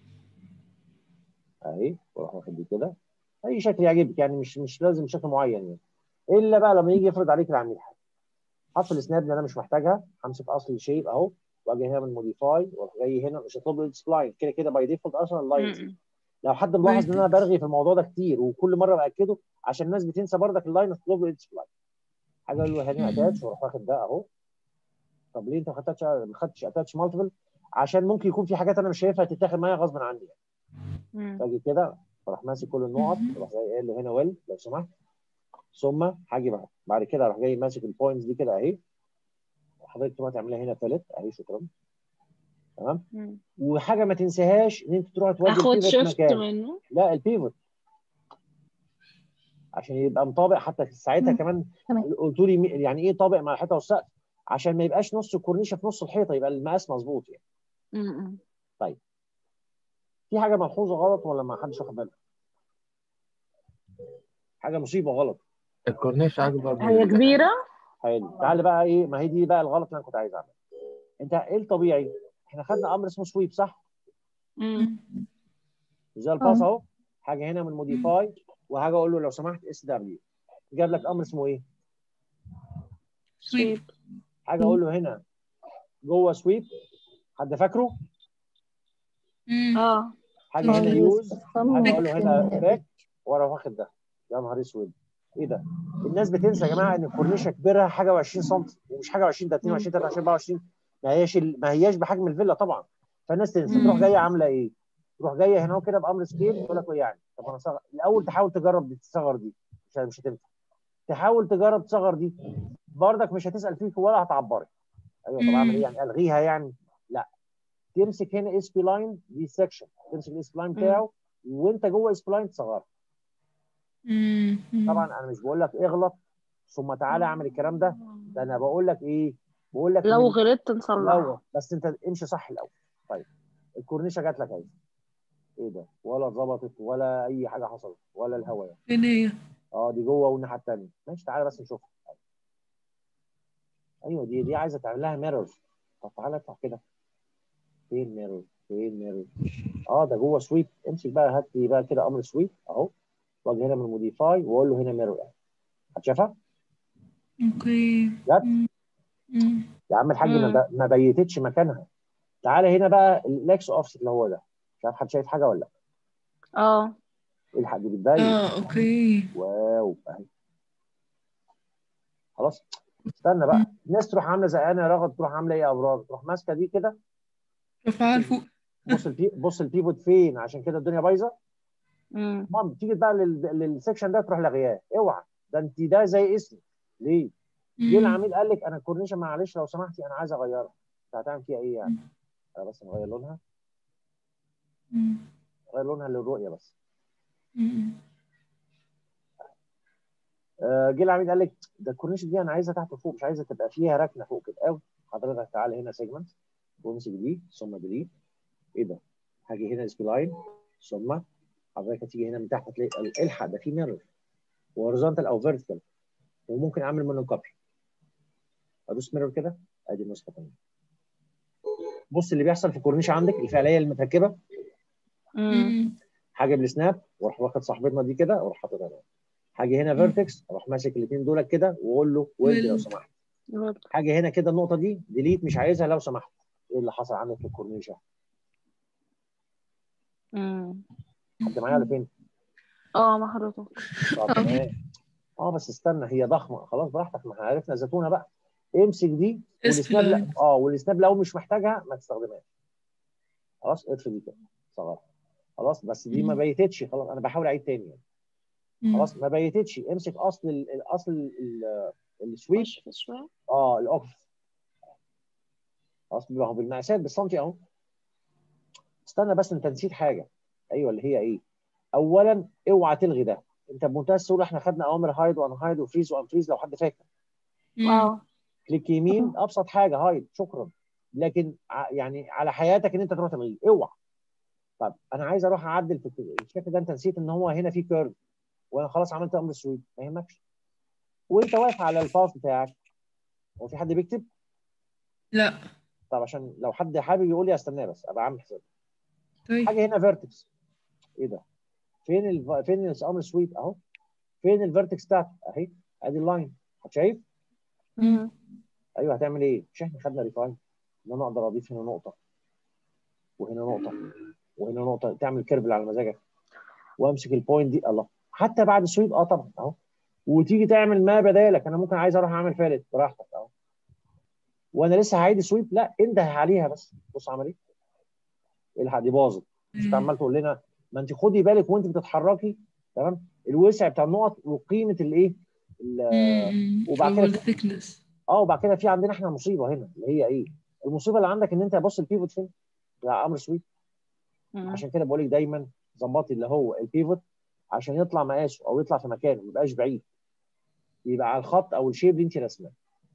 Speaker 1: اهي، واروح واخد دي كده اي شكل يعجبك يعني مش مش لازم شكل معين يعني، الا بقى لما يجي يفرض عليك العميل حاجه. حط السناب اللي انا مش محتاجها، همسك اصل الشيب اهو واجي هنا من موديفاي واروح جاي هنا مش هطلب له سبلاين كده كده باي ديفولت اصلا اللاينز دي.
Speaker 5: امم
Speaker 1: لو حد ملاحظ ان انا
Speaker 2: فيرتكس.
Speaker 1: برغي في الموضوع ده كتير وكل مره باكده عشان الناس بتنسى بردك اللاين اطلب له سبلاين. حاجه اقول له هنا
Speaker 2: مم.
Speaker 1: اتاتش واروح واخد ده اهو. طب ليه انت ما خدتش ما خدتش اتاتش مالتيبل؟ عشان ممكن يكون في حاجات انا مش شايفها تتاخد معايا غصب عني يعني.
Speaker 5: امم
Speaker 1: باجي كده فراح ماسك كل النقط، راح جاي قايل له هنا ويل لو سمحت، ثم هاجي بعد بعد كده راح جاي ماسك البوينتس دي كده اهي، حضرتك تروح تعملها هنا فلت اهي، شكرا. تمام.
Speaker 5: مم.
Speaker 1: وحاجه ما تنساهاش ان انت تروح تودي
Speaker 5: اخد
Speaker 1: البيفوت
Speaker 5: شيفت
Speaker 1: مكان.
Speaker 5: منه.
Speaker 1: لا البيفوت عشان يبقى مطابق، حتى ساعتها
Speaker 3: مم.
Speaker 1: كمان
Speaker 3: تمام.
Speaker 1: قلت لي مي- يعني ايه طابق مع الحيطه والسقف، عشان ما يبقاش نص الكورنيشه في نص الحيطه، يبقى المقاس مظبوط يعني.
Speaker 5: مم.
Speaker 1: طيب في حاجه ملحوظه غلط ولا ما حدش واخد باله؟ حاجه مصيبه غلط.
Speaker 6: الكورنيش اكبر
Speaker 5: هي
Speaker 6: من
Speaker 5: كبيرة.
Speaker 1: حلو، تعالى بقى ايه، ما هي دي بقى الغلط اللي انا كنت عايز اعمله. انت ايه الطبيعي؟ احنا خدنا امر اسمه سويب صح؟
Speaker 5: مم.
Speaker 1: زي الباس
Speaker 3: اه.
Speaker 1: اهو، حاجه هنا من موديفاي، وحاجه اقول له لو سمحت اس دبليو، جاب لك امر اسمه ايه؟
Speaker 2: سويب.
Speaker 5: سويب.
Speaker 1: حاجه اقول له هنا جوه سويب، حد فاكره؟
Speaker 5: اه.
Speaker 1: حاجه
Speaker 3: اه
Speaker 1: هنا
Speaker 3: يوز
Speaker 1: يوز،
Speaker 3: الصم
Speaker 1: حاجه اقول له هنا
Speaker 3: ممكن
Speaker 1: باك، واروح واخد ده. يا نهار اسود، ايه ده؟ الناس بتنسى يا جماعه ان الكورنيشه كبيرها حاجه و20 سم، ومش حاجه و20، ده اتنين وعشرين تلاتة وعشرين اربعة وعشرين، ما هياش ال- ما هياش بحجم الفيلا طبعا. فالناس تنسى، تروح
Speaker 5: مم.
Speaker 1: جايه عامله ايه؟ تروح جايه هنا كده بامر سكيل، تقول لك ايه يعني؟ طب انا صغر الاول، تحاول تجرب دي تصغر دي، مش مش هتنفع. تحاول تجرب تصغر دي، برضك مش هتسال فيك ولا هتعبرك. ايوه طب اعمل ايه يعني؟ الغيها يعني؟ لا، تمسك هنا اس بي لاين دي سكشن، تمسك الاس بي لاين
Speaker 5: مم.
Speaker 1: بتاعه، وانت جوه اس بي لاين تصغره. طبعا انا مش بقول لك اغلط ثم تعالى اعمل الكلام ده، ده انا بقول لك ايه؟ بقول لك
Speaker 5: لو
Speaker 1: من
Speaker 5: غلطت نصلح.
Speaker 1: لو بس انت امشي صح الاول. طيب الكورنيشه جات لك اهي، ايه ده؟ ولا ظبطت ولا اي حاجه حصلت ولا الهواء.
Speaker 2: فين هي؟
Speaker 1: اه دي جوه والناحيه الثانيه، ماشي تعالى بس نشوفها. ايوه دي دي عايزه تعمل لها ميرور. طب تعالى اطلع كده، فين ميرور؟ فين ميرور؟ اه ده جوه سويب، امسك بقى، هات لي بقى كده امر سويب اهو، واجي هنا من موديفاي واقول له هنا ميرور اهي. هتشافها؟
Speaker 2: اوكي.
Speaker 1: جت؟
Speaker 2: مم. مم.
Speaker 1: يا عم الحاج ما
Speaker 5: مم.
Speaker 1: ب- ما بيتتش مكانها. تعالى هنا بقى الاكس اوفست اللي هو ده، مش عارف حد شايف حاجه ولا لا؟
Speaker 5: اه.
Speaker 1: الحق دي بتبين.
Speaker 2: اه اوكي.
Speaker 1: واو اهي. خلاص استنى بقى، الناس تروح عامله زي انا رغد، تروح عامله ايه يا ابرار؟ تروح ماسكه دي كده،
Speaker 2: رفعها لفوق.
Speaker 1: بص البي بص البيفوت فين، عشان كده الدنيا بايظه.
Speaker 5: مم.
Speaker 1: مام تيجي بقى لل... للسكشن ده تروح لغياه، اوعى، ده انت ده زي اسمي. ليه؟ جه
Speaker 2: مم.
Speaker 1: العميل قال لك انا الكورنيشه معلش لو سمحتي انا عايز اغيرها، انت هتعمل فيها ايه يعني؟
Speaker 2: مم.
Speaker 1: انا بس نغير لونها،
Speaker 2: مم.
Speaker 1: نغير لونها للرؤيه بس.
Speaker 2: مم.
Speaker 1: آه، جه العميل قال لك ده الكورنيش دي انا عايزها تحت وفوق، مش عايزه تبقى فيها ركنه فوق كده قوي. حضرتك تعالى هنا سيجمنت، وامسك دي ثم ديليت. ايه ده؟ هاجي هنا اسبي لاين، ثم حضرتك هتيجي هنا من تحت تلاقي الحق ده في ميرور، هوريزونتال او فيرتيكال، وممكن اعمل منه كوبي. ادوس ميرور كده، ادي النسخه ثانيه. بص اللي بيحصل في الكورنيش عندك الفعليه المتركبه،
Speaker 5: مم.
Speaker 1: حاجه بالسناب واروح واخد صاحبتنا دي كده واروح حاططها هنا. حاجه هنا فيرتكس، اروح ماسك الاثنين دول كده واقول له ويلد لو
Speaker 2: ويل.
Speaker 1: سمحت.
Speaker 5: غلط.
Speaker 1: حاجه هنا كده النقطه دي ديليت مش عايزها لو سمحت. ايه اللي حصل عندك في الكورنيشه؟
Speaker 5: مم.
Speaker 1: حد معايا ولا فين؟
Speaker 5: اه مع حضرتك.
Speaker 1: طب تمام. اه بس استنى، هي ضخمه خلاص براحتك، ما احنا عرفنا زيتونه بقى. امسك دي
Speaker 2: اسبي
Speaker 1: والسناب، لا
Speaker 2: لاين.
Speaker 1: اه والسناب لو مش محتاجها ما تستخدمهاش. خلاص اطفي دي كده، صغرها. خلاص بس دي ما
Speaker 2: مم.
Speaker 1: بيتتش، خلاص انا بحاول اعيد تاني يعني.
Speaker 2: مم.
Speaker 1: خلاص ما بيتتش، امسك اصل ال- الاصل ال- السويب،
Speaker 5: خش في شوية.
Speaker 1: اه الاوف. خلاص بيبقى بالمقاسات بالسنتي اهو. استنى بس انت نسيت حاجه. ايوه اللي هي ايه؟ اولا اوعى تلغي ده. انت بمنتهى السهوله احنا خدنا اوامر هايد وان هايد وفريز وان فريز لو حد فاكر.
Speaker 2: مم.
Speaker 5: اه.
Speaker 1: كليك يمين ابسط حاجه هايد، شكرا. لكن ع- يعني على حياتك ان انت تروح تلغيه، اوعى. طب انا عايز اروح اعدل في الشكل ده، انت نسيت ان هو هنا في كيرف، وانا خلاص عملت امر سويب، ما يهمكش. وانت واقف على الباص بتاعك، هو في حد بيكتب؟
Speaker 2: لا.
Speaker 1: طب عشان لو حد حابب يقول لي استناه بس ابقى عامل حساب.
Speaker 2: طيب.
Speaker 1: حاجه هنا فيرتكس، ايه ده؟ فين ال فين الامر سويب اهو، فين الفيرتكس بتاعته اهي، ادي اللاين، شايف؟
Speaker 5: مم.
Speaker 1: ايوه هتعمل ايه؟ مش احنا خدنا ريفاين ان انا اقدر اضيف هنا نقطه وهنا نقطه وهنا نقطه، تعمل كيرف اللي على مزاجك، وامسك البوينت دي الله حتى بعد السويب، اه طبعا اهو. وتيجي تعمل ما بدالك، انا ممكن عايز اروح اعمل فالت براحتك اهو، وانا لسه هعيد السويب، لا انده عليها بس. بص عمل ايه؟ الحق دي باظت. مش انت عمال تقول لنا ما انت خدي بالك وانت بتتحركي، تمام، الوسع بتاع النقط وقيمه الايه وبعد كده في
Speaker 2: thickness.
Speaker 1: اه وبعد كده في عندنا احنا مصيبه هنا اللي هي ايه؟ المصيبه اللي عندك ان انت بص البيفوت فين؟ بتاع امر سويت. عشان كده بقول لك دايما ظبطي اللي هو البيفوت عشان يطلع مقاسه او يطلع في مكانه ما يبقاش بعيد، يبقى على الخط او الشيب اللي انت راسماه.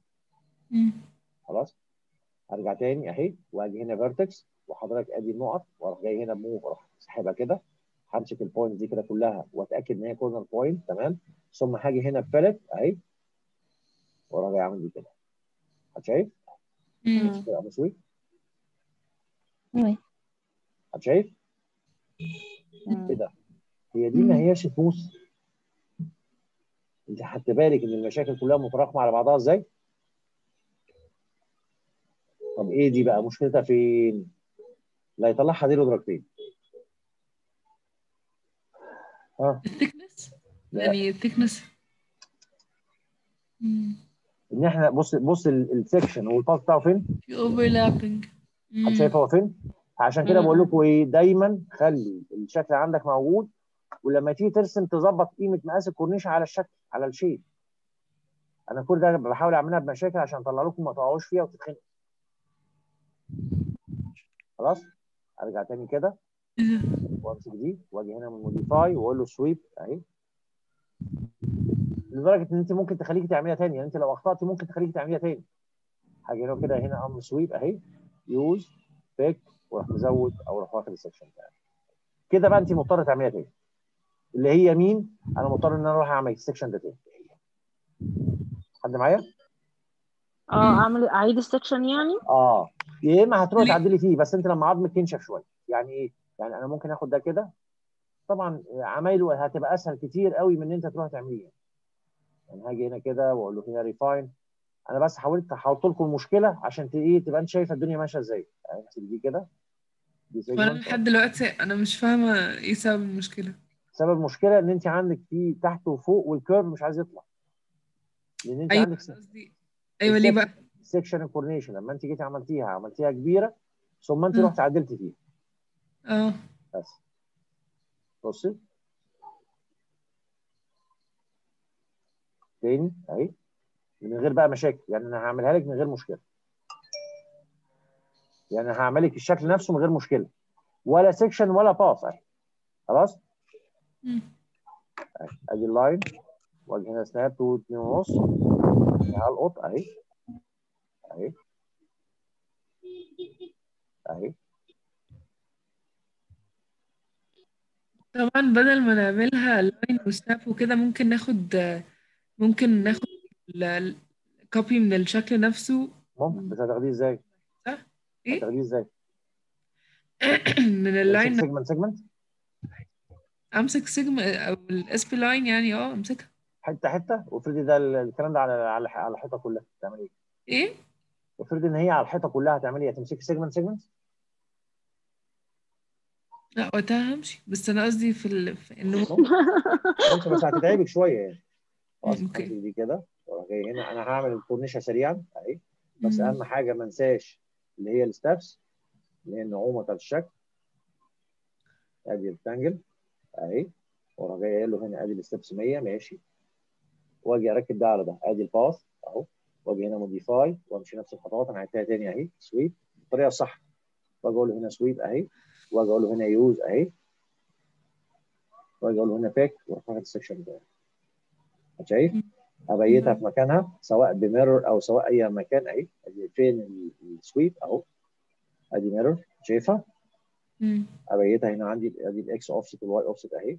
Speaker 1: خلاص ارجع تاني اهي واجي هنا فيرتكس وحضرتك ادي النقط واروح جاي هنا بموف واروح ساحبها كده، همسك البوينت دي كده كلها واتاكد ان هي كورنر بوينت، تمام، ثم هاجي هنا بفلت اهي واروح جاي عامل دي كده. حد شايف؟ بس كده ابو سويت.
Speaker 3: تمام.
Speaker 1: حد شايف؟ ايه ده؟ هي دي ما هياش سموث؟ انت خدت بالك ان المشاكل كلها متراكمه على بعضها ازاي؟ طب ايه دي بقى مشكلتها فين؟ لا يطلعها دي له درجتين. ها
Speaker 2: الثيكنس
Speaker 1: لا.
Speaker 2: يعني الثيكنس
Speaker 1: ان احنا بص بص السكشن والباس بتاعه فين؟
Speaker 2: في overlapping.
Speaker 1: حد شايف هو فين؟ عشان كده بقول لكم ايه، دايما خلي الشكل عندك موجود، ولما تيجي ترسم تظبط قيمه مقاس الكورنيش على الشكل على الشيب. انا كل ده بحاول اعملها بمشاكل عشان اطلع لكم ما تقعوش فيها وتتخنقوا. خلاص ارجع تاني كده وامسك دي واجي هنا من موديفاي واقول له سويب اهي، لدرجه ان انت ممكن تخليكي تعمليها تاني، يعني انت لو اخطاتي ممكن تخليكي تعمليها تاني. هاجي هنا كده هنا امر سويب اهي يوز بيك واروح مزود او اروح واخد السكشن بتاعي كده بقى انت مضطره تعمليها تاني. اللي هي مين؟ انا مضطر ان انا اروح اعمل السكشن ده تاني. حد معايا؟
Speaker 5: اه اعمل اعيد السكشن يعني؟
Speaker 1: اه يا اما هتروحي
Speaker 2: ليه؟
Speaker 1: تعدلي فيه بس انت لما عظمك ينشف شويه. يعني ايه؟ يعني انا ممكن اخد ده كده، طبعا عمايله هتبقى اسهل كتير قوي من ان انت تروح تعمليه. يعني هاجي هنا كده واقول له هنا ريفاين. انا بس حاولت احط لكم المشكله عشان ت- ايه تبقى انت شايفه الدنيا ماشيه ازاي. امسك دي كده دي
Speaker 2: وانا
Speaker 1: سيجمنت.
Speaker 2: لحد دلوقتي انا مش فاهمه ايه سبب المشكله.
Speaker 1: سبب المشكله ان انت عندك في تحت وفوق والكيرف مش عايز يطلع، لان انت
Speaker 2: ايوه
Speaker 1: عندك
Speaker 2: أنا قصدي ايوه ليه بقى؟
Speaker 1: سيكشن الكورنيشن لما انت جيتي عملتيها عملتيها كبيره ثم انت
Speaker 2: مم.
Speaker 1: رحت عدلتي فيها.
Speaker 2: اه
Speaker 1: بس بصي تاني اهي من غير بقى مشاكل، يعني انا هعملها لك من غير مشكله، يعني هعمل لك الشكل نفسه من غير مشكله ولا سيكشن ولا باس اهي. خلاص
Speaker 2: مم.
Speaker 1: ادي اللاين واجي هنا سناب تو اتنين ونص هلقط اهي اهي اهي.
Speaker 2: طبعا بدل ما نعملها لاين وسناب وكده ممكن ناخد ممكن ناخد كوبي من الشكل نفسه.
Speaker 1: ممكن بس هتاخديه ازاي؟
Speaker 2: صح؟ ايه؟
Speaker 1: هتاخديه ازاي؟
Speaker 2: من
Speaker 1: تمسك
Speaker 2: اللاين
Speaker 1: سيجمنت سيجمنت
Speaker 2: امسك سيجما او الاس بي لاين يعني اه امسكها.
Speaker 1: حته حته وافرضي ده ال- الكلام ده على على على الحيطه كلها تعمل ايه؟
Speaker 2: ايه؟
Speaker 1: افرضي ان هي على الحيطه كلها هتعمل ايه؟ هتمسكي سيجمنت سيجمنت؟
Speaker 2: لا وقتها همشي بس انا قصدي في, ال... في انه
Speaker 1: ممكن ممكن بس هتتعبك شويه يعني. خلاص
Speaker 2: اوكي.
Speaker 1: همسك دي كده واروح جاي هنا انا هعمل الكورنيشه سريعا اهي، بس
Speaker 2: مم.
Speaker 1: اهم حاجه ما انساش اللي هي الستابس اللي هي النعومه بتاعت الشكل. ادي الريكتانجل اهي واروح جاي قايل له هنا ادي الستبس مية ماشي، واجي اركب ده على ده ادي الباث اهو، واجي هنا موديفاي وامشي نفس الخطوات انا عدتها تاني اهي سويب بالطريقه الصح، واجي اقول له هنا سويب اهي، واجي اقول له هنا يوز اهي، واجي اقول له هنا بيك واروح واخد السكشن ده. شايف؟ ابيتها في مكانها سواء بميرور او سواء اي مكان اهي. ادي فين السويب اهو ادي ميرور شايفها؟
Speaker 2: مم.
Speaker 1: ابيتها هنا عندي ادي الاكس اوفست والواي اوفست اهي.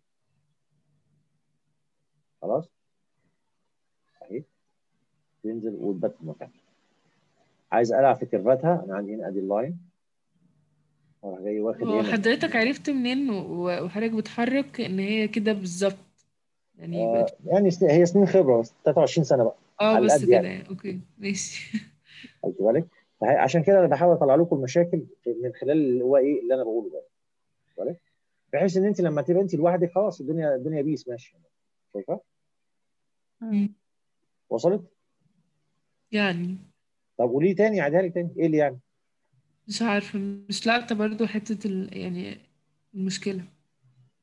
Speaker 1: خلاص اهي تنزل وتبات في مكانها. عايز العب في كيرفاتها انا عندي هنا ادي اللاين واروح جاي واخد
Speaker 2: هو
Speaker 1: هنا
Speaker 2: حضرتك عرفت منين و- وحضرتك بتحرك ان هي كده بالظبط يعني بقت
Speaker 1: آه يعني سن- هي سنين خبره بس تلاتة وعشرين سنه بقى
Speaker 2: اه
Speaker 1: على
Speaker 2: بس
Speaker 1: القد
Speaker 2: كده
Speaker 1: يعني.
Speaker 2: يعني اوكي ماشي.
Speaker 1: خدت بالك؟ فهي- عشان كده انا بحاول اطلع لكم المشاكل من خلال اللي هو ايه اللي انا بقوله ده. خدت بالك؟ بحيث ان انت لما تبقى انت لوحدك خلاص الدنيا الدنيا بيس ماشيه. شايفه؟
Speaker 2: مم.
Speaker 1: وصلت؟
Speaker 2: يعني
Speaker 1: طب قولي تاني عيدها لي تاني ايه اللي يعني؟
Speaker 2: مش عارفة مش لاقطة برضو حتة ال... يعني المشكلة.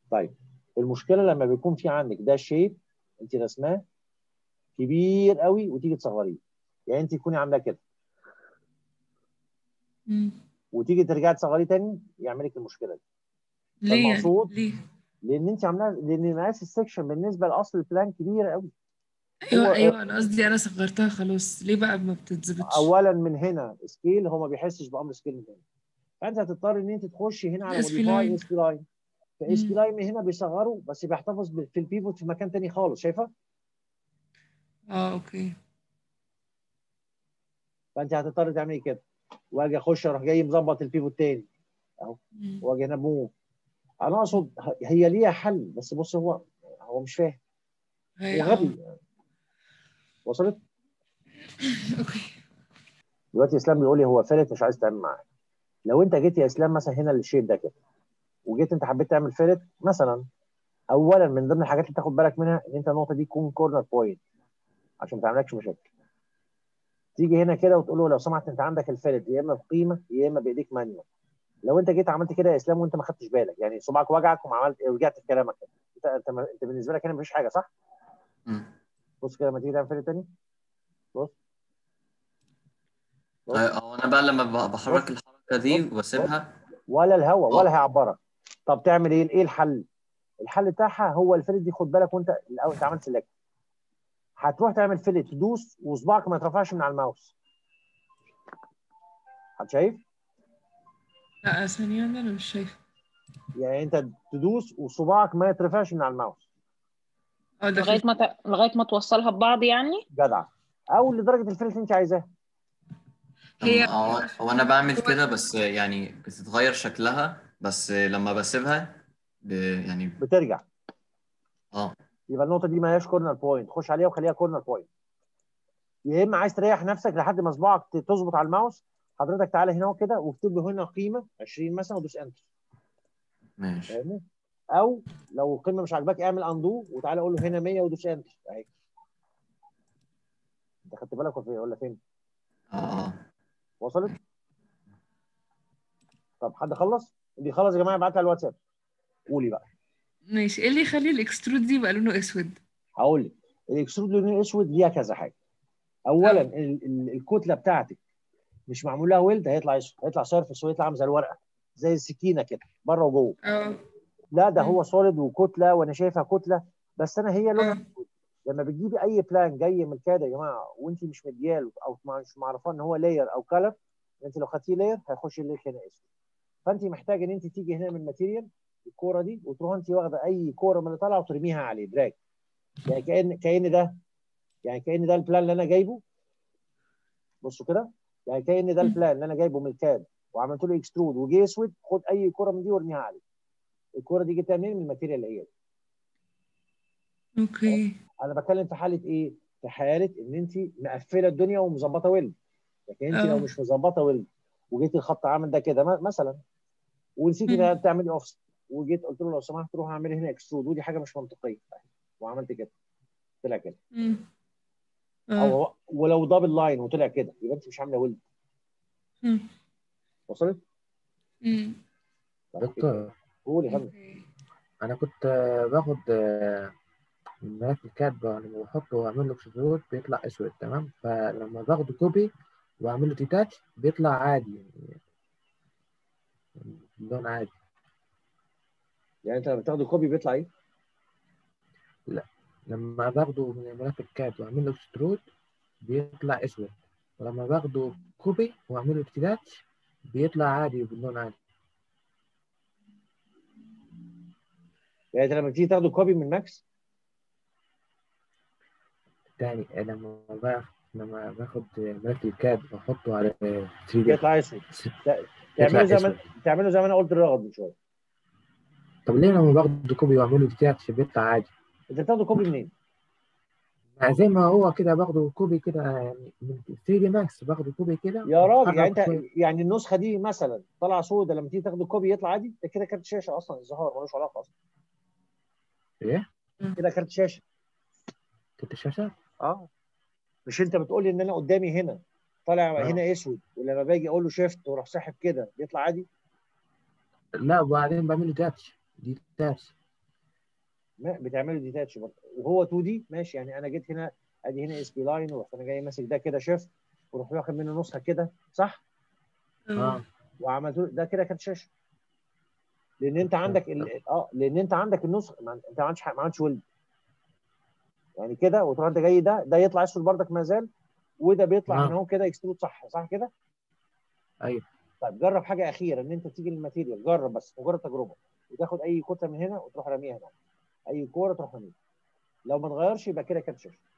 Speaker 1: طيب المشكله لما بيكون في عندك ده شيب انت رسماه كبير قوي وتيجي تصغريه، يعني انت تكوني عاملاه كده
Speaker 2: مم.
Speaker 1: وتيجي ترجعي تصغريه تاني يعمل لك المشكله دي.
Speaker 2: ليه يعني؟
Speaker 1: فالمقصود
Speaker 2: ليه؟
Speaker 1: لان انت عاملاها، لان مقاس السكشن بالنسبه لاصل البلان كبير قوي.
Speaker 2: ايوه
Speaker 1: هو
Speaker 2: ايوه، انا قصدي انا صغرتها خلاص، ليه بقى ما بتتظبطش؟
Speaker 1: اولا من هنا سكيل هو ما بيحسش بامر سكيل من هنا، فانت هتضطر ان انت تخشي هنا على
Speaker 2: الاس بي
Speaker 1: موديفاي
Speaker 2: لاين.
Speaker 1: اس بي لاين. فاس بي
Speaker 2: مم.
Speaker 1: لاين من هنا بيصغره بس بيحتفظ ب- في البيفوت في مكان تاني خالص، شايفه؟
Speaker 2: اه اوكي.
Speaker 1: فانت هتضطر تعملي كده، واجي اخش اروح جاي مظبط البيفوت تاني اهو،
Speaker 2: مم.
Speaker 1: واجي هنا موف. انا اقصد هي ليها حل، بس بص هو هو مش فاهم
Speaker 2: هي اه
Speaker 1: وغبي. وصلت؟
Speaker 2: اوكي.
Speaker 1: دلوقتي اسلام بيقول لي هو فلت مش عايز تعمل معاه. لو انت جيت يا اسلام مثلا هنا للشيب ده كده وجيت انت حبيت تعمل فلت مثلا، اولا من ضمن الحاجات اللي تاخد بالك منها ان انت النقطه دي تكون كورنر بوينت عشان ما تعملكش مشاكل. تيجي هنا كده وتقول له لو سمحت انت عندك الفلت يا اما بقيمه يا اما بايديك مانيوال. لو انت جيت عملت كده يا اسلام وانت ما خدتش بالك، يعني صباعك وجعك وما عملت ورجعت في كلامك كده، انت انت, ما- انت بالنسبه لك هنا مفيش حاجه صح؟
Speaker 7: مم.
Speaker 1: بص كده لما تيجي تعمل فلت تاني، بص بص
Speaker 7: أيوة، هو انا بقى لما ب- بحرك
Speaker 1: بص
Speaker 7: الحركه
Speaker 1: بص
Speaker 7: دي
Speaker 1: بص
Speaker 7: واسيبها.
Speaker 1: ولا الهوا ولا
Speaker 7: اه
Speaker 1: هيعبرك. طب تعمل ايه؟ ايه الحل؟ الحل بتاعها هو الفلت دي، خد بالك وانت الاول انت عملت سيلكت هتروح تعمل فلت تدوس وصباعك ما يترفعش من على الماوس. حد شايف؟
Speaker 2: لا ثانية انا مش شايفة.
Speaker 1: يعني انت تدوس وصباعك ما يترفعش من على الماوس.
Speaker 2: اه ده
Speaker 5: لغايه
Speaker 2: فلت.
Speaker 5: ما ت... لغايه ما توصلها ببعض يعني.
Speaker 1: جدع. او لدرجه الفلت اللي انت عايزاها.
Speaker 7: طب ما-
Speaker 2: هي
Speaker 7: هو هو انا بعمل كده بس يعني بتتغير شكلها، بس لما بسيبها ب... يعني
Speaker 1: بترجع.
Speaker 7: اه
Speaker 1: يبقى النقطه دي ما هياش كورنر بوينت، خش عليها وخليها كورنر بوينت. يا اما عايز تريح نفسك لحد ما صباعك تظبط على الماوس، حضرتك تعالى هنا وكده واكتب له هنا قيمه عشرين مثلا ودوس انتر.
Speaker 7: ماشي.
Speaker 1: فاهمني؟ او لو القيمه مش عاجباك اعمل اندو وتعالى قول له هنا مية ودوس انتر اهي. انت خدت بالك ولا فين؟
Speaker 7: اه اه
Speaker 1: وصلت؟ طب حد خلص؟ اللي خلص يا جماعه ابعت لي على الواتساب. قولي بقى.
Speaker 2: ماشي. ايه اللي يخلي الاكسترود دي يبقى لونه اسود؟
Speaker 1: هقول لك. الاكسترود لونه اسود ليها كذا حاجه. اولا
Speaker 2: اه
Speaker 1: ال- ال- الكتله بتاعتك مش معمول لها ويلد، هيطلع اسود، هيطلع سيرفس ويطلع عامل زي الورقه زي السكينه كده بره وجوه.
Speaker 2: اه
Speaker 1: لا ده
Speaker 2: مم.
Speaker 1: هو سوليد وكتله وانا شايفها كتله، بس انا هي لونها
Speaker 2: اه
Speaker 1: اسود. لما بتجيبي اي بلان جاي من كده يا جماعه وانت مش مدياله او مش معرفاه ان هو لاير او كلر، انت لو خدتيه لاير هيخش اللير هنا اسود. فانت محتاجه ان انت تيجي هنا من الماتيريال الكوره دي وتروح انت واخده اي كوره من اللي طالعه وترميها عليه دراج. يعني كان كان ده يعني كان ده البلان اللي انا جايبه. بصوا كده. يعني كان ده
Speaker 2: مم.
Speaker 1: البلان اللي انا جايبه من الكاد وعملت له اكسترود وجه اسود، خد اي كوره من دي وارميها عليه. الكوره دي جبتها منين؟ من الماتيريال اللي هي دي.
Speaker 2: اوكي.
Speaker 1: انا بتكلم في حاله ايه؟ في حاله ان انت مقفله الدنيا ومظبطه ويلد. لكن انت لو
Speaker 2: اه
Speaker 1: مش مظبطه ويلد وجيتي الخط عامل ده كده م- مثلا ونسيتي
Speaker 2: مم.
Speaker 1: بقى تعملي اوفست وجيت قلت له لو سمحت روح اعمل هنا اكسترود ودي حاجه مش منطقيه وعملت كده طلع كده.
Speaker 2: مم. اه
Speaker 1: او ولو دبل لاين وطلع كده يبقى انت مش عامله ويلد.
Speaker 2: مم.
Speaker 1: وصلت؟
Speaker 2: مم.
Speaker 1: طب ايه تاني؟
Speaker 6: دكتور،
Speaker 1: قول يا فندم.
Speaker 2: اوكي.
Speaker 6: أنا كنت آه، باخد آه، الملف الكاتبة لما بحطه وأعمل له اكسبلود بيطلع أسود، تمام؟ فلما باخده كوبي وأعمل له تيتاتش بيطلع عادي، يعني اللون عادي.
Speaker 1: يعني انت لما بتاخد كوبي بيطلع ايه؟
Speaker 6: لا، لما باخده من الملف الكات وأعمل له اكسترود بيطلع أسود، ولما باخده كوبي وأعمل له تيتاتش بيطلع عادي باللون عادي.
Speaker 1: يعني انت لما بتيجي تاخد كوبي من ماكس
Speaker 6: تاني لما باخد لما باخد ملف الكاد وأحطه على ثري دي
Speaker 1: بيطلع اسود. ت-
Speaker 6: بيطلع
Speaker 1: تعمله زي ما
Speaker 6: أسود.
Speaker 1: تعمله زي ما انا قلت للرغد من شويه.
Speaker 6: طب ليه لما باخده كوبي وأعمل له تيتاتش بيطلع عادي؟
Speaker 1: انت بتاخد كوبي منين؟
Speaker 6: يعني زي ما هو كده باخده كوبي كده، يعني من ثري دي ماكس باخده كوبي كده
Speaker 1: يا راجل يعني
Speaker 6: وبحرك
Speaker 1: انت
Speaker 6: شويه.
Speaker 1: يعني النسخه دي مثلا طالعه سودة لما تيجي تاخد كوبي يطلع عادي؟ ده كده كارت شاشه اصلا الظهار ملوش علاقه اصلا.
Speaker 6: ايه؟
Speaker 1: كده كارت شاشه.
Speaker 6: كنت الشاشه؟
Speaker 1: اه مش انت بتقول لي ان انا قدامي هنا طالع
Speaker 6: اه
Speaker 1: هنا اسود ولما باجي اقول له شيفت واروح ساحب كده بيطلع عادي؟
Speaker 6: لا، وبعدين بعمل له تاتش دي تاتش.
Speaker 1: ما بتعمله ديتاتش برضه، وهو تو دي ماشي. يعني انا جيت هنا ادي هنا اس بي لاين، ورحت انا جاي ماسك ده كده شيفت، ورحت واخد منه نسخه كده صح،
Speaker 6: اه
Speaker 1: وعملت ده كده كانت شاشه. لان انت
Speaker 6: طب
Speaker 1: عندك ال... اه لان انت عندك النسخه، ما انت ما عملتش ما عملتش ولد يعني كده، وتروح انت جاي ده ده يطلع اسود بردك ما زال، وده بيطلع هنا
Speaker 6: اه
Speaker 1: اهو كده اكسترود صح صح كده.
Speaker 6: ايوه
Speaker 1: طيب جرب حاجه اخيره، ان انت تيجي للماتيريال، جرب بس مجرد تجربه، وتاخد اي كتله من هنا وتروح راميها هنا، اي كوره تروح راميها، لو ما اتغيرش يبقى كده كانت شاشه.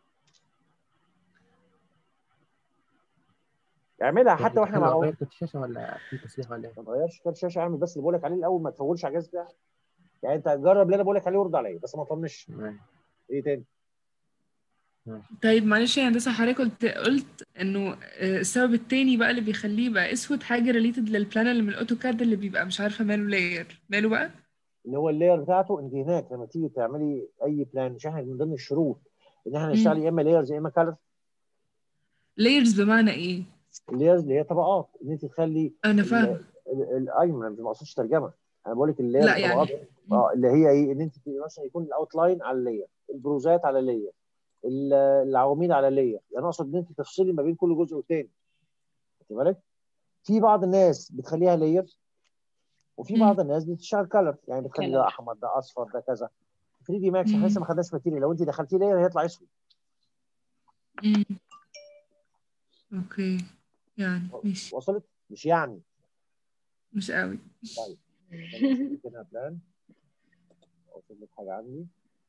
Speaker 1: اعملها
Speaker 6: يعني
Speaker 1: حتى واحنا مع
Speaker 6: تخلوا
Speaker 1: بعض.
Speaker 6: غير كارت الشاشه ولا في تصليح ولا ايه؟
Speaker 1: ما تغيرش كارت الشاشه، اعمل بس اللي بقول لك عليه الاول، ما تفولش على الجهاز بتاعك. يعني انت جرب اللي انا بقول لك عليه ورد عليا، بس ما تطنش.
Speaker 6: ماشي
Speaker 1: ايه تاني؟
Speaker 6: ماشي.
Speaker 2: طيب معلش يا هندسة، حضرتك قلت قلت انه آه، السبب التاني بقى اللي بيخليه يبقى اسود حاجة ريليتد للبلان اللي من الاوتوكاد اللي بيبقى مش عارفة ماله لاير، ماله بقى؟
Speaker 1: اللي هو اللاير بتاعته، انت هناك لما تيجي تعملي اي بلان، مش احنا من ضمن الشروط ان احنا نشتغل
Speaker 2: امم
Speaker 1: يا اما لايرز يا اما كالر.
Speaker 2: لايرز بمعنى ايه؟
Speaker 1: اللايرز اللي هي طبقات، ان انت تخلي
Speaker 2: انا
Speaker 1: ال-
Speaker 2: فاهمة.
Speaker 1: ال- ال- ايوه انا ما اقصدش ترجمه، انا بقول لك اللايرز
Speaker 2: لا
Speaker 1: طبقات.
Speaker 2: يعني. مم.
Speaker 1: اه اللي هي ايه، ان انت مثلا يكون الاوتلاين على اللاير، البروزات على اللاير، ال- العواميد على اللاير. يعني اقصد ان انت تفصلي ما بين كل جزء والتاني. خدت بالك؟ في بعض الناس بتخليها لاير، وفي
Speaker 2: مم.
Speaker 1: بعض الناس بتشتغل كلر، يعني بتخلي ده
Speaker 5: كلر.
Speaker 1: احمر ده اصفر ده كذا. ثري دي ماكس احنا لسه
Speaker 2: مم.
Speaker 1: ما خدناش ماتيريال، لو انت دخلتيه لاير هيطلع اسود.
Speaker 2: مم. اوكي، يعني ماشي.
Speaker 1: وصلت؟ مش يعني.
Speaker 2: مش قوي.
Speaker 1: طيب استنى اشوف لك هنا بلان، اشوف لك حاجه عندي.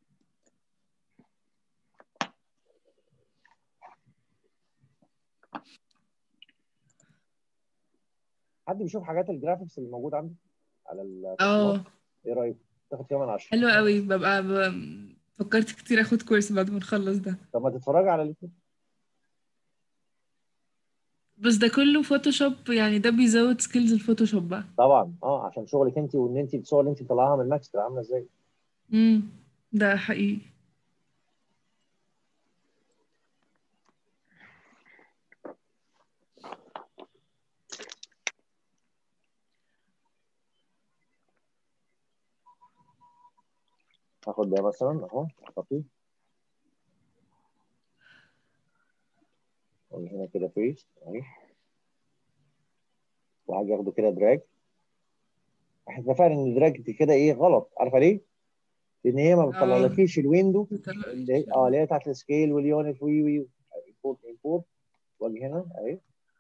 Speaker 1: حد بيشوف حاجات الجرافيكس اللي موجوده عندي على التصميمات؟
Speaker 2: اه
Speaker 1: ايه رايك؟ تاخد كمان عشرة.
Speaker 2: حلو قوي، ببقى ب... فكرت كتير اخد كورس بعد ما نخلص ده.
Speaker 1: طب ما تتفرجي على اليوتيوب.
Speaker 2: بس ده كله فوتوشوب، يعني ده بيزود سكيلز الفوتوشوب بقى.
Speaker 1: طبعا اه عشان شغلك انت، وان انت الصور اللي انت مطلعاها من ماكس تبقى عامله ازاي.
Speaker 2: امم ده حقيقي.
Speaker 1: هاخد ده مثلا اهو احطيه هنا كده فيس اهي، وهاجي اخده كده دراج. احنا اتفقنا ان الدراج دي كده ايه غلط، عارفه ليه؟ لان هي ما
Speaker 2: اه
Speaker 1: بتطلعلكيش الويندو
Speaker 2: بيطلع
Speaker 1: اللي هي
Speaker 2: لي
Speaker 1: اه اللي هي بتاعت السكيل واليونت وي وي. امبورت امبورت، واجي هنا اهي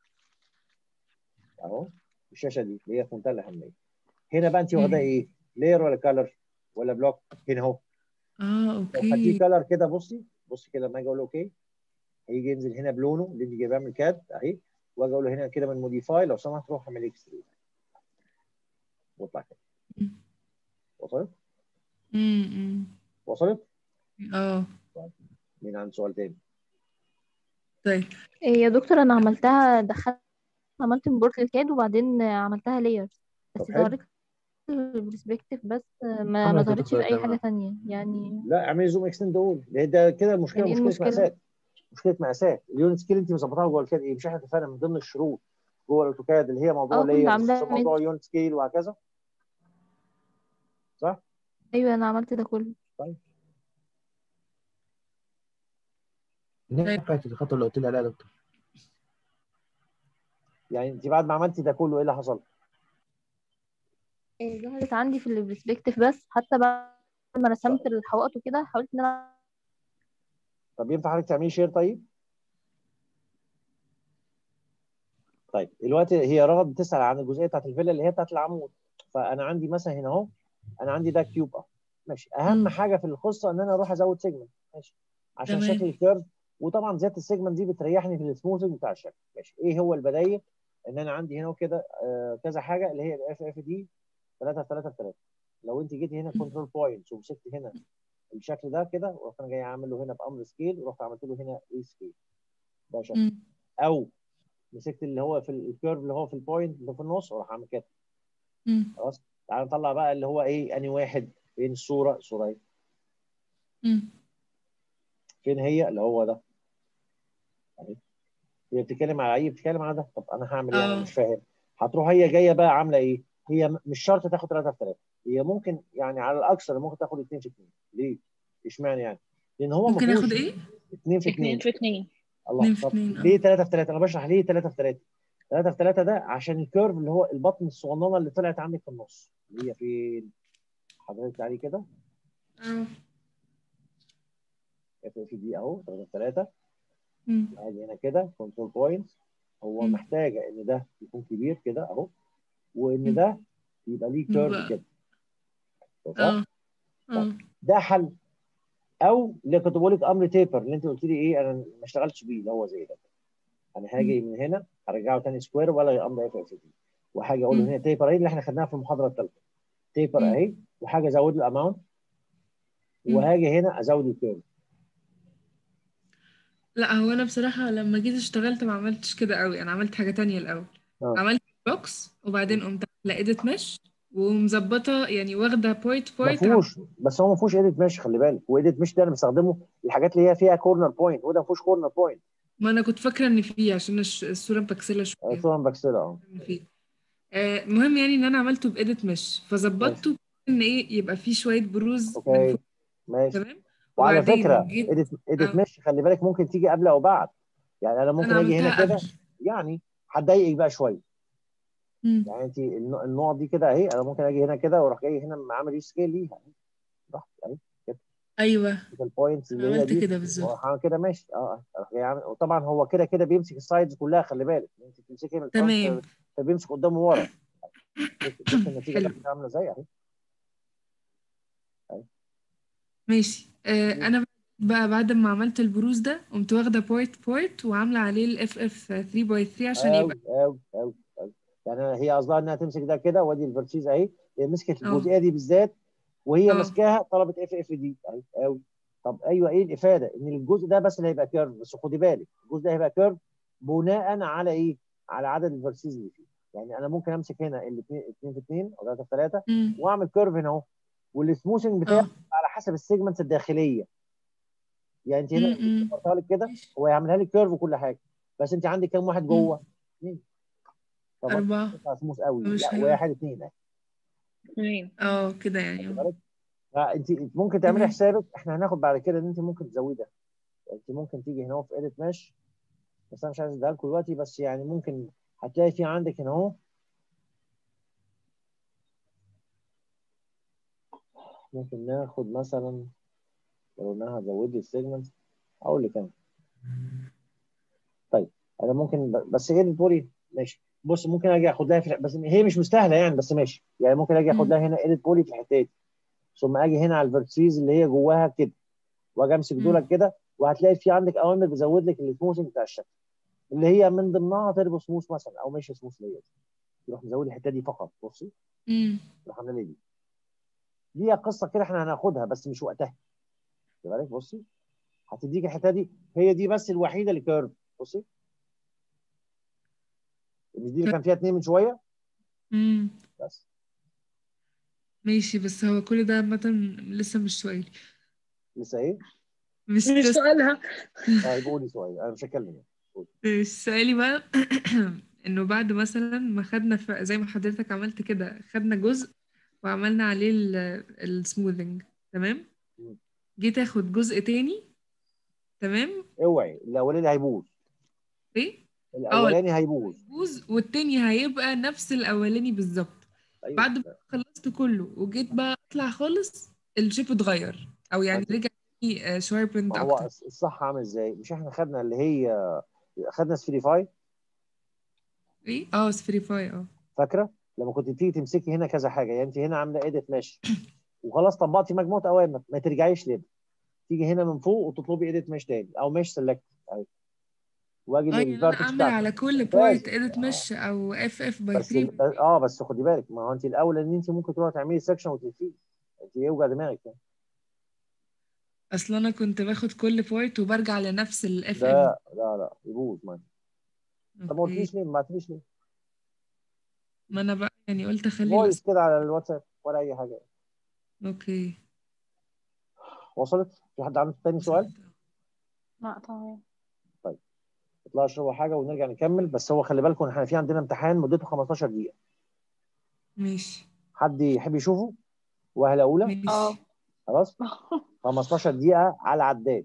Speaker 1: اهو الشاشه دي اللي هي في منتهى الاهميه. هنا بقى انت واخداه
Speaker 2: مم.
Speaker 1: ايه؟ لاير ولا كالر ولا بلوك؟ هنا اهو.
Speaker 2: اه
Speaker 1: لو خدتيه
Speaker 2: اوكي.
Speaker 1: كالر كده، بصي بصي كده لما اجي اقول له اوكي، هيجي ينزل هنا بلونه اللي انت جايباه من الكاد اهي، واجي اقول له هنا كده من موديفاي لو سمحت روح اعمل اكسترود، واطلع كده. وصلت؟
Speaker 2: امم
Speaker 1: وصلت؟
Speaker 2: اه
Speaker 1: طيب مين عنده سؤال تاني؟
Speaker 2: طيب.
Speaker 3: إيه يا دكتور، انا عملتها، دخلت عملت امبورت للكاد وبعدين عملتها لاير،
Speaker 1: طب
Speaker 3: بس
Speaker 1: حلو.
Speaker 3: ظهرت البرسبكتيف بس، ما ما
Speaker 6: عملت يا
Speaker 3: ظهرتش
Speaker 6: دكتور
Speaker 3: في اي حاجة
Speaker 6: تمام.
Speaker 3: تانية يعني.
Speaker 1: لا اعملي زوم اكستند اول، ده كده المشكله
Speaker 3: يعني ايه
Speaker 1: مشكله
Speaker 3: المشكلة؟
Speaker 1: مقاسات. مشكله مقاسات اليونت سكيل انت مظبطاها جوه الكاد ايه؟ مش احنا اتفقنا من ضمن الشروط جوه الاوتوكاد اللي هي موضوع
Speaker 3: اه كنت
Speaker 1: لايرز
Speaker 3: عاملاه
Speaker 1: ثم
Speaker 3: ميد.
Speaker 1: موضوع يونت سكيل وهكذا، صح؟
Speaker 3: ايوه انا عملت ده كله.
Speaker 1: طيب
Speaker 6: ليه
Speaker 2: طيب
Speaker 6: فاتت الخطوه اللي قلت لي عليها يا دكتور؟
Speaker 1: يعني انت بعد ما عملتي ده كله ايه اللي حصل؟
Speaker 3: إيه، ظهرت عندي في البرسبكتيف بس، حتى بعد ما رسمت الحوائط وكده حاولت ان انا.
Speaker 1: طب ينفع حضرتك تعملي شير طيب؟ طيب دلوقتي هي رغد بتسال عن الجزئيه بتاعت الفيلا اللي هي بتاعت العمود، فانا عندي مثلا هنا اهو، انا عندي ده كيوب اه ماشي. اهم
Speaker 2: امم
Speaker 1: حاجه في القصه ان انا اروح ازود سيجمنت ماشي عشان شكل
Speaker 2: تمام.
Speaker 1: الكيرف، وطبعا زياده السيجمنت دي بتريحني في السموثنج بتاع الشكل ماشي. ايه هو البدايل؟ ان انا عندي هنا كده آه كذا حاجه اللي هي الاف اف دي ثلاثة في ثلاثة في ثلاثة. لو انت جيتي هنا كنترول بوينتس ومسكت هنا الشكل ده كده، ورحت انا جاي عامل له هنا بامر سكيل، ورحت عملت له هنا اي سكيل، ده شكل.
Speaker 2: امم
Speaker 1: او مسكت اللي هو في الكيرف اللي هو في البوينت اللي في النص، وراح عامل كده.
Speaker 2: امم
Speaker 1: خلاص تعالى نطلع بقى اللي هو ايه، اني واحد فين الصوره، الصوره اهي
Speaker 2: امم
Speaker 1: فين هي اللي هو ده اهي. هي بتتكلم على ايه؟ بتتكلم على ده. طب انا هعمل ايه؟ انا
Speaker 2: اه
Speaker 1: مش فاهم. هتروح هي جايه بقى عامله ايه؟ هي م- مش شرط تاخد ثلاثة في ثلاثة، هي ممكن يعني على الاكثر ممكن تاخد اتنين في اتنين. ليه؟ اشمعنى يعني؟ لان هو ما
Speaker 2: ممكن اخد
Speaker 1: فيهوش
Speaker 2: ايه؟
Speaker 1: اتنين في
Speaker 5: اتنين
Speaker 1: اتنين.
Speaker 5: في اتنين.
Speaker 1: الله،
Speaker 2: اتنين في
Speaker 1: طب
Speaker 2: اتنين
Speaker 1: ليه
Speaker 2: اه
Speaker 1: تلاتة في تلاتة؟ انا بشرح ليه تلاتة في تلاتة. تلاتة في تلاتة ده عشان الكيرف اللي هو البطن الصغننه اللي طلعت عندك في النص، اللي هي فين؟ حضرتك عليه كده
Speaker 2: اه
Speaker 1: اف اف دي اهو تلاتة في تلاتة.
Speaker 2: مم.
Speaker 1: ادي هنا كده كنترول بوينت. هو
Speaker 2: مم.
Speaker 1: محتاجه ان ده يكون كبير كده اهو، وان
Speaker 2: مم.
Speaker 1: ده يبقى ليه كيرف
Speaker 2: يبقى
Speaker 1: كده، صح؟
Speaker 2: اه
Speaker 1: طيب
Speaker 2: اه
Speaker 1: ده حل. او اللي كنت بقول لك امر تيبر اللي انت قلت لي ايه انا ما اشتغلتش بيه، اللي هو زي ده. انا هاجي من هنا هرجعه تاني سكوير ولا امر اف اف دي، وهاجي اقول له هنا تيبر اهي اللي احنا خدناها في المحاضره الثالثه. تيبر
Speaker 2: مم.
Speaker 1: اهي، وحاجه ازود له الاماونت،
Speaker 2: مم.
Speaker 1: وهاجي هنا ازود الكيرف.
Speaker 2: لا هو انا بصراحة لما جيت اشتغلت ما عملتش كده قوي، انا عملت حاجة تانية الاول.
Speaker 1: اه
Speaker 2: عملت بوكس وبعدين قمت لقيت مش ومظبطة يعني واخدة بوينت
Speaker 1: ما
Speaker 2: بوينت عم...
Speaker 1: فيهوش، بس هو ما فيهوش ايديت مش، خلي بالك. وايديت مش ده انا بستخدمه الحاجات اللي هي فيها كورنر بوينت، وده ما فيهوش كورنر بوينت.
Speaker 2: ما انا كنت فاكرة ان فيه عشان الش- الصورة مبكسلة شوية
Speaker 1: طبعا بكسلها اه.
Speaker 2: ان فيه. آه، المهم يعني ان انا عملته بايديت مش
Speaker 1: ماشي
Speaker 2: فظبطته ان ايه يبقى فيه شوية بروز من
Speaker 1: اوكي
Speaker 2: فوق.
Speaker 1: ماشي.
Speaker 2: تمام.
Speaker 1: وعلى
Speaker 2: وبعدين
Speaker 1: فكره
Speaker 2: جيت
Speaker 1: ايديت ايديت
Speaker 2: آه
Speaker 1: مش خلي بالك ممكن تيجي قبل او بعد. يعني انا ممكن
Speaker 2: انا
Speaker 1: اجي هنا
Speaker 2: عملتها قبل.
Speaker 1: كده، يعني هتضايقك بقى شويه.
Speaker 2: مم.
Speaker 1: يعني انت الن- النقط دي كده اهي، انا ممكن اجي هنا كده واروح جاي هنا عامل ري سكيل ليها براحتي اهي كده.
Speaker 2: ايوه
Speaker 1: البوينتس
Speaker 2: انا
Speaker 1: اللي هي
Speaker 2: عملت
Speaker 1: دي
Speaker 2: كده بالظبط.
Speaker 1: واروح عامل كده ماشي اه. اروح جاي عامل، وطبعا هو كده كده بيمسك السايدز كلها، خلي بالك انت بتمسكي من الفرونت
Speaker 2: تمام.
Speaker 1: فبيمسك قدام وورا. بص بص النتيجه
Speaker 2: حلو.
Speaker 1: بتاعتها عامله ازاي اهي اهي.
Speaker 2: ماشي آه انا بقى بعد ما عملت البروز ده قمت واخده بوينت بوينت وعامله عليه الاف اف تلاتة باي تلاتة عشان يبقى
Speaker 1: قوي قوي قوي قوي. يعني هي قصدها انها تمسك ده كده، وادي الفرتشيز اهي. هي مسكت
Speaker 2: اه
Speaker 1: الجزئيه دي بالذات وهي
Speaker 2: اه
Speaker 1: ماسكاها، طلبت اف اف دي اهي قوي. طب ايوه ايه الافاده؟ ان الجزء ده بس اللي هيبقى كيرف، بس خدي بالك الجزء ده هيبقى كيرف بناء على ايه؟ على عدد الفرتشيز اللي فيه. يعني انا ممكن امسك هنا الاثنين اتنين في اتنين او تلاتة في تلاتة
Speaker 2: امم
Speaker 1: واعمل كيرف هنا اهو، والسموثنج بتاعه
Speaker 2: اه
Speaker 1: على حسب السيجمنتس الداخليه. يعني انت هنا لو
Speaker 2: امم
Speaker 1: كبرتها لك كده
Speaker 2: ماشي.
Speaker 1: هو هيعملها لك كيرف وكل حاجه، بس انت عندك كام واحد
Speaker 2: مم.
Speaker 1: جوه؟ اثنين. طبعا
Speaker 2: أربعة
Speaker 1: تطلع سموث قوي،
Speaker 2: فمش
Speaker 1: لا
Speaker 2: هيبقى.
Speaker 1: واحد اثنين اهي.
Speaker 5: اتنين.
Speaker 2: اه كده يعني
Speaker 1: خدي
Speaker 2: اه
Speaker 1: بالك. فانت انت ممكن تعملي
Speaker 2: تمام.
Speaker 1: حسابك، احنا هناخد بعد كده ان انت ممكن تزودها. يعني انت ممكن تيجي هنا في ايديت ماش، بس انا مش عايز اديها لكم دلوقتي، بس يعني ممكن هتلاقي في عندك هنا اهو، ممكن ناخد مثلا لو انها هزود لي السيجمنت اقول لك انا. طيب انا ممكن ب- بس ايه بتقولي ماشي. بص ممكن اجي اخد لها في، بس هي مش مستاهله يعني، بس ماشي. يعني ممكن اجي اخد
Speaker 2: مم.
Speaker 1: لها هنا ايديت بولي في الحته دي، ثم اجي هنا على الفيرتسيز اللي هي جواها كده، واجي امسك
Speaker 2: مم.
Speaker 1: دولك كده، وهتلاقي في عندك اوامر بتزود لك السموثنج بتاع الشكل، اللي هي من ضمنها تربو سموث مثلا، او مش سموث لير. تروح مزود الحته دي فقط، بصي
Speaker 2: مم.
Speaker 1: تروح عامله لي دي. دي قصه كده احنا هناخدها بس مش وقتها. خلي بالك بصي، هتديك الحته دي، هي دي بس الوحيده اللي كيرف. بصي مش دي اللي كان فيها اتنين من شويه
Speaker 2: مم.
Speaker 1: بس.
Speaker 2: ماشي بس هو كل ده عامة لسه مش سؤالي،
Speaker 1: لسه ايه؟
Speaker 2: مش
Speaker 5: مش
Speaker 2: تست.
Speaker 5: سؤالها.
Speaker 1: طيب قولي سؤال، انا مش هتكلم يعني. قولي.
Speaker 2: مش سؤالي بقى. انه بعد مثلا ما خدنا ف- زي ما حضرتك عملت كده خدنا جزء وعملنا عليه السموذنج تمام،
Speaker 1: مم.
Speaker 2: جيت اخد جزء تاني. تمام.
Speaker 1: اوعي الاولاني هيبوظ،
Speaker 2: ايه اه
Speaker 1: الاولاني هيبوظ.
Speaker 2: هيبوظ والتاني هيبقى نفس الاولاني بالظبط.
Speaker 1: ايوه
Speaker 2: بعد ما خلصت كله وجيت بقى اطلع خالص الشيب اتغير او
Speaker 1: ما
Speaker 2: يعني
Speaker 1: انت،
Speaker 2: رجع تاني شاربند
Speaker 1: ما هو
Speaker 2: اكتر.
Speaker 1: الصح عامل ازاي؟ مش احنا خدنا اللي هي، خدنا سفيريفاي،
Speaker 2: ايه اه سفيريفاي اه
Speaker 1: فاكره؟ لما كنت تيجي تمسكي هنا كذا حاجه، يعني انت هنا عامله ايديت ماشي وخلاص طبقتي مجموعه اوامر، ما ترجعيش ليه، تيجي هنا من فوق وتطلبي ايديت مش تاني او مش سيلكت، واجي
Speaker 2: اه يعني انا
Speaker 1: للفيرتكس
Speaker 2: اعمل
Speaker 1: بتاعتك.
Speaker 2: على كل بوينت
Speaker 1: لازم
Speaker 2: اديت
Speaker 1: اه.
Speaker 2: مش او اف اف باي
Speaker 1: بس
Speaker 2: تلاتة.
Speaker 1: ال- اه بس خدي بالك، ما هو انت الاول ان انت ممكن تروحي تعملي سكشن وتقفلي، انت يوجع دماغك يعني.
Speaker 2: اصلا انا كنت باخد كل بوينت وبرجع لنفس الاف اف.
Speaker 1: لا لا لا يبوظ معاك. طب ما
Speaker 2: اوكي.
Speaker 1: قلتليش ليه؟ ما بعتليش ليه؟
Speaker 2: ما انا بقى يعني قلت اخلي
Speaker 1: فويس
Speaker 2: الأس...
Speaker 1: كده على الواتساب ولا اي حاجه.
Speaker 2: اوكي.
Speaker 1: وصلت؟ في حد عنده تاني سؤال؟
Speaker 2: وصلت.
Speaker 5: لا تمام.
Speaker 1: طيب اطلعوا اشربوا حاجه ونرجع نكمل، بس هو خلي بالكم احنا في عندنا امتحان مدته خمستاشر دقيقه.
Speaker 2: ماشي.
Speaker 1: حد يحب يشوفه؟ وهله اولى
Speaker 5: اه
Speaker 2: ماشي.
Speaker 1: خلاص خمستاشر دقيقه على العداد.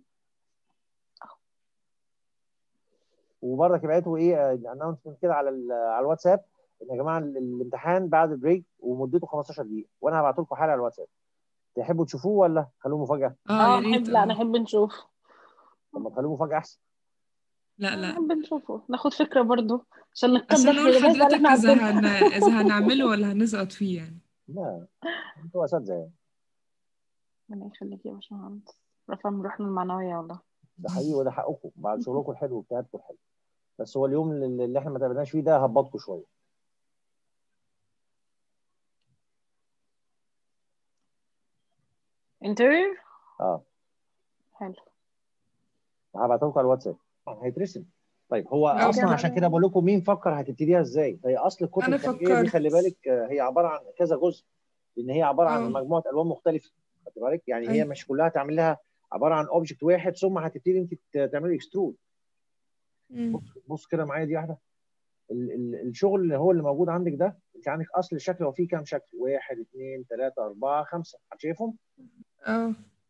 Speaker 1: وبرضك يبعتوا ايه اناونسمنت كده على ال- على الواتساب ان يا جماعه ال- الامتحان بعد البريك ومدته خمستاشر دقيقه، وانا هبعت لكم حاله على الواتساب. تحبوا تشوفوه ولا خلوه مفاجاه؟
Speaker 2: اه يا
Speaker 5: اه
Speaker 2: ريت.
Speaker 5: نحب لا
Speaker 2: اه
Speaker 5: نحب نشوف
Speaker 1: طب ما تخلوه مفاجاه احسن.
Speaker 2: لا لا،
Speaker 5: نحب نشوفه ناخد فكرة برضو عشان نتقدر
Speaker 2: عشان
Speaker 5: في
Speaker 2: نقول
Speaker 5: الريفايز اللي
Speaker 2: لحضرتك
Speaker 5: احنا
Speaker 2: اذا
Speaker 5: عارفينها.
Speaker 2: هن... اذا هنعمله ولا هنسقط فيه يعني.
Speaker 1: لا انتوا اساتذه يعني.
Speaker 5: ربنا يخليك يا باشمهندس، رفع من روحنا المعنوية والله.
Speaker 1: ده حقيقي وده حقكم بعد شغلكم الحلو واجتهادكم الحلو. بس هو اليوم اللي اللي احنا ما تقابلناش فيه ده هبطكم شويه.
Speaker 5: انترفيو
Speaker 1: اه
Speaker 5: حلو.
Speaker 1: هبعته لكم على الواتساب هيترسم. طيب هو
Speaker 2: اه
Speaker 1: اصلا عشان كده بقول لكم مين فكر هتبتديها ازاي. هي اصل الكتله
Speaker 2: انا
Speaker 1: الخارجيه دي خلي
Speaker 2: فكرت.
Speaker 1: بالك آه، هي عباره عن كذا جزء، لان هي عباره عن
Speaker 2: اه
Speaker 1: مجموعه الوان مختلفه. خدت بالك يعني هي
Speaker 2: ايوه.
Speaker 1: مش كلها تعمل لها عباره عن اوبجكت واحد ثم هتبتدي انت ت- تعملي اكسترود.
Speaker 2: مم.
Speaker 1: بص بص كده معايا دي واحده. ال ال الشغل اللي هو اللي موجود عندك ده انت عندك اصل الشكل هو فيه كام شكل؟ واحد اثنين ثلاثه اربعه خمسه، شايفهم؟
Speaker 2: اه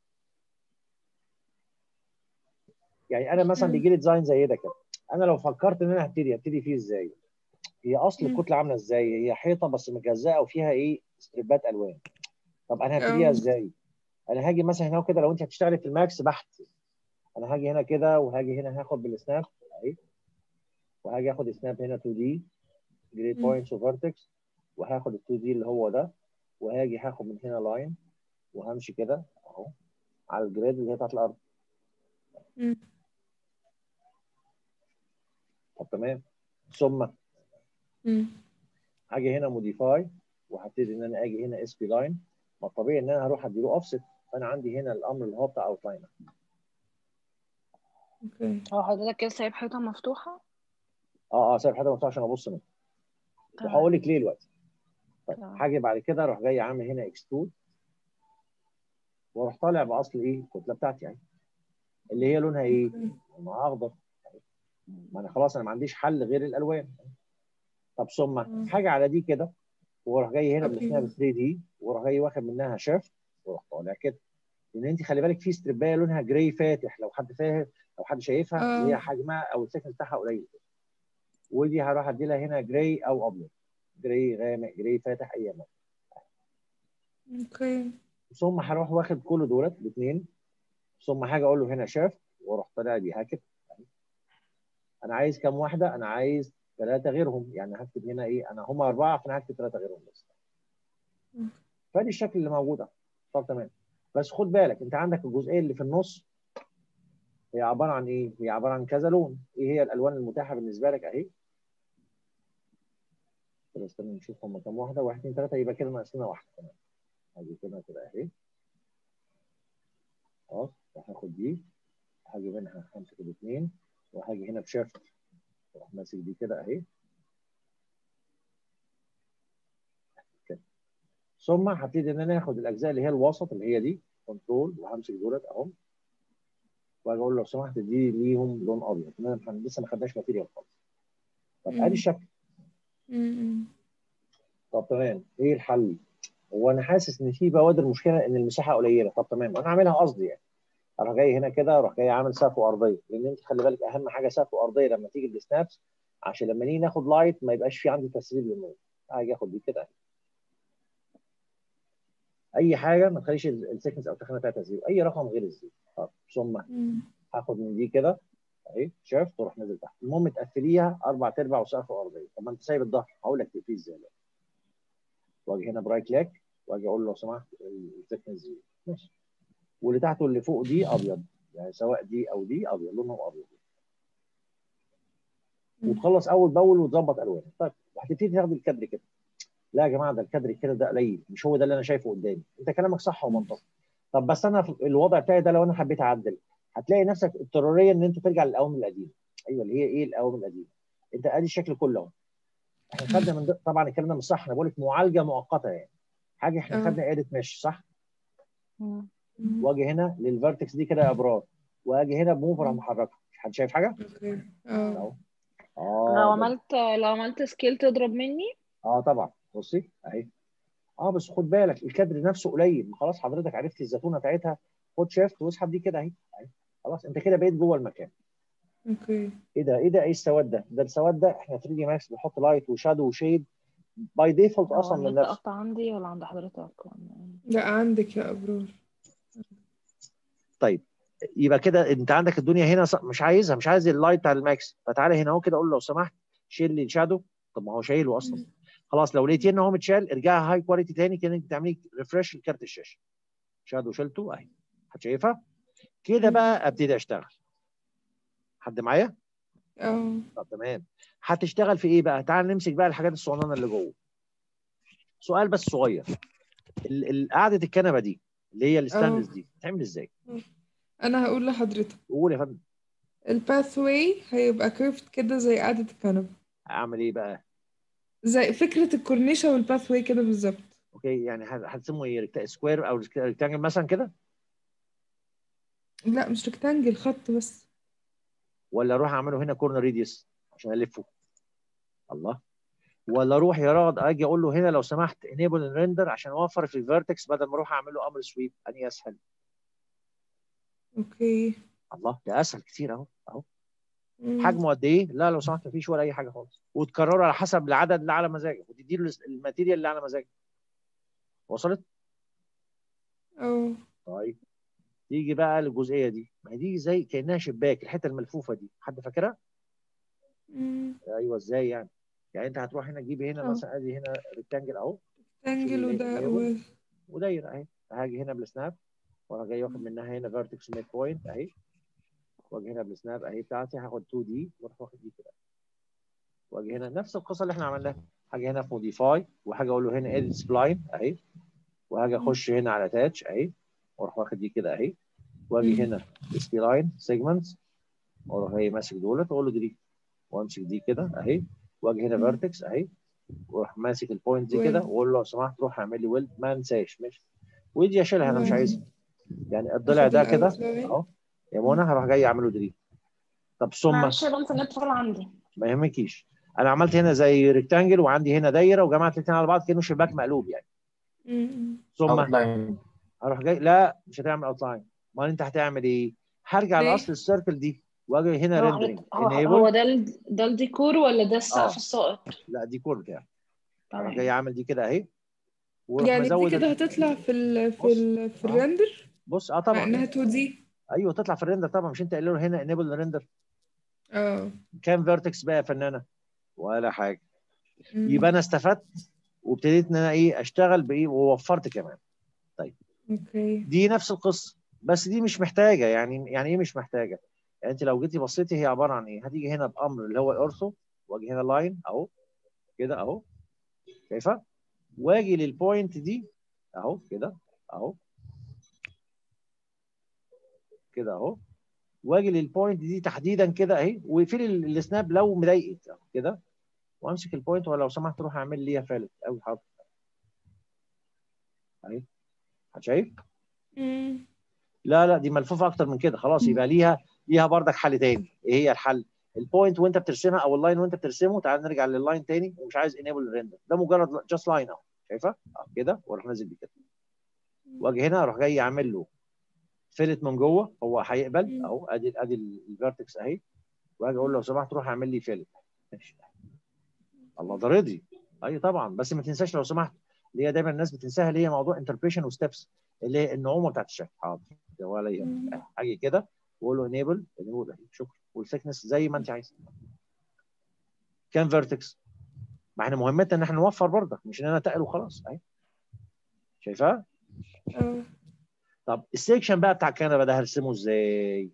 Speaker 1: يعني انا مثلا
Speaker 2: مم.
Speaker 1: بيجي لي ديزاين زي ده كده، انا لو فكرت ان انا هبتدي ابتدي فيه ازاي؟ هي اصل
Speaker 2: مم.
Speaker 1: الكتله عامله ازاي؟ هي حيطه بس مجزأه وفيها ايه؟ ستريبات الوان. طب انا هبتديها
Speaker 2: اه
Speaker 1: ازاي؟ انا هاجي مثلا هنا كده لو انت هتشتغلي في الماكس بحت، انا هاجي هنا كده وهاجي هنا هاخد بالسناب اهي، وهاجي اخد سناب هنا تو دي جريد
Speaker 2: مم.
Speaker 1: بوينتس وفيرتكس، وهاخد ال تو دي اللي هو ده، وهاجي هاخد من هنا لاين وهمشي كده اهو على الجريد اللي هي بتاعت الارض.
Speaker 2: مم.
Speaker 1: طب تمام. ثم
Speaker 2: مم.
Speaker 1: هاجي هنا موديفاي وهبتدي ان انا اجي هنا اس بي لاين. ما الطبيعي ان انا هروح اديله اوفست، فانا عندي هنا الامر اللي هو بتاع اوت لاينر.
Speaker 2: اوكي.
Speaker 5: هو حضرتك كده سايب حيطة مفتوحة؟
Speaker 1: اه اه سايب حاجه مفتوحه عشان ابص منها، وهقول
Speaker 5: تمام
Speaker 1: لك ليه دلوقتي. طيب
Speaker 5: تمام.
Speaker 1: هاجي بعد كده اروح جاي عامل هنا اكسترود واروح طالع باصل ايه الكتله بتاعتي يعني اللي هي لونها ايه؟
Speaker 2: اوكي.
Speaker 1: لونها اخضر. ما انا خلاص انا ما عنديش حل غير الالوان. طب ثم
Speaker 2: اه
Speaker 1: حاجه على دي كده واروح جاي هنا
Speaker 2: كوبي.
Speaker 1: بالسناب ثري دي واروح جاي واخد منها شيفت واروح طالع كده. لان انت خلي بالك في ستريبايه لونها جراي فاتح، لو حد فاهم لو حد شايفها اللي هي
Speaker 2: اه
Speaker 1: حجمها او السكن بتاعها قليل، ودي هروح ادي لها هنا جراي او ابيض، جراي غامق جراي فاتح اي نوع.
Speaker 2: اوكي.
Speaker 1: ثم هروح واخد كل دولت الاثنين، ثم حاجه اقول له هنا شاف واروح طالع بيها كده. انا عايز كام واحده؟ انا عايز ثلاثه غيرهم، يعني هكتب هنا ايه؟ انا هم اربعه فانا هكتب ثلاثه غيرهم بس. فادي الشكل اللي موجود اهو. طب تمام. بس خد بالك انت عندك الجزئيه اللي في النص هي عباره عن ايه؟ هي عباره عن كذا لون. ايه هي الالوان المتاحه بالنسبه لك اهي؟ طب استنى نشوف هم كام واحده. واحد اثنين ثلاثه، يبقى كده ناقص لنا واحده كمان. هاجي كده كده اهي. خلاص هاخد دي، هاجي منها همسك الاثنين وهاجي هنا بشيفت واروح ماسك دي كده اهي كده. ثم هبتدي ان انا اخد الاجزاء اللي هي الوسط اللي هي دي كنترول وهمسك دولت اهو، واجي اقول له لو سمحت دي ليهم لون ابيض. انا لسه ما خدناش ماتيريال خالص. طب ادي الشكل.
Speaker 2: مم.
Speaker 1: طب تمام ايه الحل؟ هو انا حاسس ان في بوادر مشكله ان المساحه قليله. طب تمام انا عاملها قصدي يعني. اروح جاي هنا كده اروح جاي عامل سقف ارضيه، لان انت خلي بالك اهم حاجه سقف ارضيه لما تيجي بالسنابس عشان لما نيجي ناخد لايت ما يبقاش في عندي تسريب للنور. هاجي اخد دي كده اي حاجه ما تخليش السكنس او التخانه بتاعتها زيرو، اي رقم غير الزيرو. طب ثم
Speaker 2: مم.
Speaker 1: هاخد من دي كده اهي شايف تروح نازل تحت. المهم تقفليها اربع ارباع وسقف ارضيه. طب ما انت سايب الظهر هقول لك تقفليه ازاي. واجي هنا برايت كليك واجي اقول له لو سمحت السكنس زيرو ماشي، واللي تحته واللي فوق دي ابيض، يعني سواء دي او دي ابيض لونهم ابيض. وتخلص اول باول وتظبط الوان. طيب وهتبتدي تاخد الكادر كده. لا يا جماعه ده الكادر كده ده قليل، مش هو ده اللي انا شايفه قدامي. انت كلامك صح ومنطقي. طب بس انا في الوضع بتاعي ده لو انا حبيت اعدل هتلاقي نفسك اضطراريا ان انت ترجع للاوامر القديمه. ايوه اللي هي ايه الاوامر القديمه؟ انت ادي الشكل كله اهو. احنا خدنا من ده طبعا الكلام ده مش صح، انا بقول لك معالجه مؤقته يعني. حاجه احنا
Speaker 2: اه
Speaker 1: خدنا اديت مش صح.
Speaker 5: مم.
Speaker 1: واجي هنا للفيرتكس دي كده ابراج، واجي هنا بموفر محركه. حد شايف حاجه؟
Speaker 2: اوكي. اه
Speaker 1: اهو.
Speaker 5: لو
Speaker 1: اه ده
Speaker 5: عملت لو عملت سكيل تضرب مني.
Speaker 1: اه طبعا بصي اهي اه بس خد بالك الكادر نفسه قليل، خلاص حضرتك عرفت الزتونه بتاعتها، خد شيفت واسحب دي كده اهي، خلاص انت كده بقيت جوه المكان.
Speaker 2: اوكي.
Speaker 1: ايه ده ايه ده ايه السواد ده؟ ده السواد ده احنا ثري دي ماكس بنحط لايت وشادو وشيد باي ديفولت
Speaker 5: هو
Speaker 1: اصلا من
Speaker 5: النت
Speaker 1: نفسه.
Speaker 5: قطع عندي ولا عند حضرتك؟
Speaker 2: لا عندك يا ابرار.
Speaker 1: طيب يبقى كده انت عندك الدنيا هنا ص- مش عايزها، مش عايز اللايت بتاع الماكس، فتعالى هنا اهو كده اقول له لو سمحت شيل لي الشادو. طب ما هو شايله اصلا. خلاص لو لقيتيه ان هو متشال ارجعها هاي كواليتي تاني كانك بتعملي ريفرش لكارت الشاشه. شادو شلته اهي، شايفها كده بقى ابتدي اشتغل. حد معايا؟
Speaker 2: اه.
Speaker 1: طب تمام. هتشتغل في ايه بقى؟ تعال نمسك بقى الحاجات الصغننه اللي جوه. سؤال بس صغير، ال- ال- قعده الكنبه دي اللي هي
Speaker 2: اه.
Speaker 1: الستانلس دي بتتعمل ازاي؟
Speaker 2: انا هقول لحضرتك
Speaker 1: قول يا فندم.
Speaker 2: الباث واي هيبقى كيرفت كده زي قاعدة الكنبة،
Speaker 1: اعمل ايه بقى؟
Speaker 2: زي فكرة الكورنيشة والباث واي كده بالظبط.
Speaker 1: اوكي يعني هت- هتسموا ايه؟ ريكتا- سكوير او ريكتانجل مثلا كده؟
Speaker 2: لا مش ريكتانجل، خط بس.
Speaker 1: ولا اروح اعمله هنا كورنر ريديوس عشان الفه؟ الله. ولا اروح يا راجل اجي اقول له هنا لو سمحت انيبل ريندر عشان اوفر في الفيرتكس بدل ما اروح اعمل له امر سويب، اني اسهل؟
Speaker 2: اوكي.
Speaker 1: الله ده اسهل كتير اهو اهو.
Speaker 2: مم.
Speaker 1: حجمه قد ايه؟ لا لو سمحت مفيش ولا اي حاجه خالص، وتكرره على حسب العدد اللي على مزاجك وتدي له الماتيريال اللي على مزاجك. وصلت؟
Speaker 2: اه.
Speaker 1: طيب تيجي بقى للجزئيه دي، ما هي دي زي كانها شباك، الحته الملفوفه دي حد فاكرها؟
Speaker 2: مم.
Speaker 1: ايوه ازاي يعني؟ يعني انت هتروح هنا تجيب هنا
Speaker 3: اه
Speaker 1: مثلا ادي هنا ريكتانجل اهو،
Speaker 2: ريكتانجل وده و...
Speaker 1: ودايره اهي، هاجي هنا بالسناب وانا جاي واخد منها هنا فيرتكس ميد بوينت اهي، واجي هنا بالسناب اهي بتاعتي هاخد تو دي واروح واخد دي كده، واجي هنا نفس القصه اللي احنا عملناها، هاجي هنا في موديفاي وهاجي اقول له هنا اديت سبلاين اهي، وهاجي اخش هنا على تاتش اهي واروح واخد دي كده اهي، واجي هنا سبي لاين سيجمنتس واروح جاي ماسك دولت واقول له ديليت، وامسك دي كده اهي، واجي هنا فيرتكس اهي واروح ماسك البوينت دي كده
Speaker 2: ويل
Speaker 1: واقول له لو سمحت روح اعمل لي ويل ما انساش، ماشي. ودي اشيلها انا مش عايزها، يعني الضلع
Speaker 2: اخد
Speaker 1: ده كده
Speaker 2: الاوتلاين.
Speaker 1: اهو يا منى هروح جاي اعمله ديليت. طب ثم
Speaker 5: معلش يا بنت النت فصل عندي.
Speaker 1: ما يهمكيش، انا عملت هنا زي ريكتانجل وعندي هنا دايره وجمعت الاثنين على بعض كانه شباك مقلوب يعني.
Speaker 2: مم.
Speaker 1: ثم
Speaker 6: اوتلاين.
Speaker 1: هروح جاي لا مش هتعمل اوتلاين، امال انت هتعمل ايه؟ هرجع
Speaker 2: ليه؟
Speaker 1: لاصل السيركل دي واجي هنا
Speaker 5: هو
Speaker 1: ريندرنج
Speaker 5: حضرتك هو
Speaker 1: انيبل.
Speaker 5: هو ده ال... ده الديكور ولا ده السقف
Speaker 1: اه
Speaker 5: الساقط؟
Speaker 1: لا دي كور بتاعي، اروح جاي
Speaker 5: تمام.
Speaker 1: عامل دي كده اهي واروح
Speaker 2: يعني دي
Speaker 1: مزود
Speaker 2: كده
Speaker 1: ال...
Speaker 2: هتطلع في ال في
Speaker 1: بص
Speaker 2: ال في
Speaker 1: اه
Speaker 2: الريندر
Speaker 1: بص اه
Speaker 2: مع
Speaker 1: طبعا
Speaker 2: انها
Speaker 1: يعني
Speaker 2: تو دي.
Speaker 1: ايوه تطلع في الريندر طبعا، مش انت قايل له هنا انيبل ريندر؟
Speaker 2: اه.
Speaker 1: كام فيرتكس بقى يا فنانه؟ ولا حاجه.
Speaker 2: مم.
Speaker 1: يبقى انا استفدت وابتديت ان انا ايه اشتغل بايه ووفرت كمان. طيب
Speaker 2: اوكي.
Speaker 1: دي نفس القصه بس دي مش محتاجه، يعني يعني ايه مش محتاجه؟ يعني انت لو جيتي بصيتي هي عباره عن ايه؟ هتيجي هنا بامر اللي هو الاورثو واجي هنا لاين اهو كده اهو، شايفه؟ واجي للبوينت دي اهو كده اهو كده اهو، واجي للبوينت دي تحديدا كده اهي، واقفل ال- السناب لو مضايقك اهو كده، وامسك البوينت ولو سمحت روح اعمل لي فالت قوي حاضر اهي. شايف؟
Speaker 2: مم.
Speaker 1: لا لا دي ملفوفه اكتر من كده، خلاص يبقى ليها ليها بردك حل تاني. ايه هي الحل؟ البوينت وانت بترسمها او اللاين وانت بترسمه، تعال نرجع لللاين تاني ومش عايز انيبل ريندر، ده مجرد جاست لاين اهو، شايفه؟ اهو كده واروح نازل بيه كده، واجي هنا اروح جاي اعمل له فيلت من جوه، هو هيقبل
Speaker 2: مم.
Speaker 1: اهو ادي ادي الفيرتكس اهي، واجي اقول له لو سمحت روح اعمل لي فيلت. ماشي. الله ده رضي. اي طبعا بس ما تنساش لو سمحت، اللي هي دايما الناس بتنساها اللي هي موضوع انتربريشن وستبس، اللي هي النعومه بتاعت الشكل. حاضر ولا يهمك، اجي كده واقول له انيبل انيبل شكرا، والثيكنس زي ما انت عايز. كام فيرتكس؟ ما احنا مهمتنا ان احنا نوفر برضه، مش ان انا اتقل وخلاص اهي. شايفها؟
Speaker 2: اه.
Speaker 1: طب السيكشن بقى بتاع الكنبه ده هرسمه ازاي؟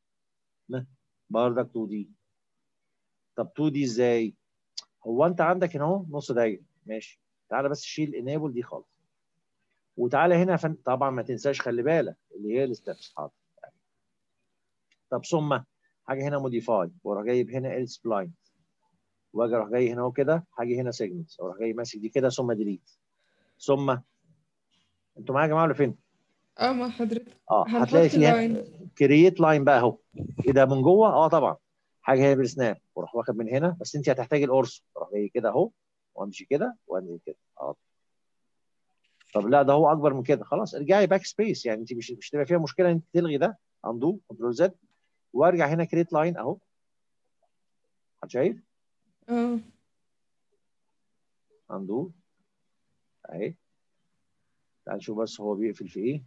Speaker 1: برضك تو دي. طب تو دي ازاي؟ هو انت عندك هنا اهو نص دايره، ماشي، تعالى بس شيل انيبل دي خالص، وتعالى هنا فن... طبعا ما تنساش خلي بالك اللي هي الستبس. حاضر. طب ثم حاجه هنا موديفاي واروح جايب هنا ال سبلاين، واجي اروح جاي هنا اهو كده، هاجي هنا سيجمنتس واروح جاي ماسك دي كده ثم ديليت. ثم انتوا معايا يا جماعه ولا فين؟
Speaker 2: اه مع حضرتك.
Speaker 1: اه هتلاقي
Speaker 2: هنحط
Speaker 1: فيها
Speaker 2: لاين.
Speaker 1: كرييت لاين بقى اهو. ايه ده من جوه؟ اه طبعا. حاجه هنا بالسناب واروح واخد من هنا، بس انت هتحتاجي القرص، اروح جاي كده اهو وامشي كده وانزل كده. اه طب لا ده هو اكبر من كده، خلاص ارجعي باك سبيس، يعني انت مش مش تبقى فيها مشكله ان انت تلغي ده، اندو كنترول زد وارجع هنا كريت لاين اهو. حد شايف؟
Speaker 2: اه
Speaker 1: اندو اهي. تعال نشوف بس هو بيقفل في ايه.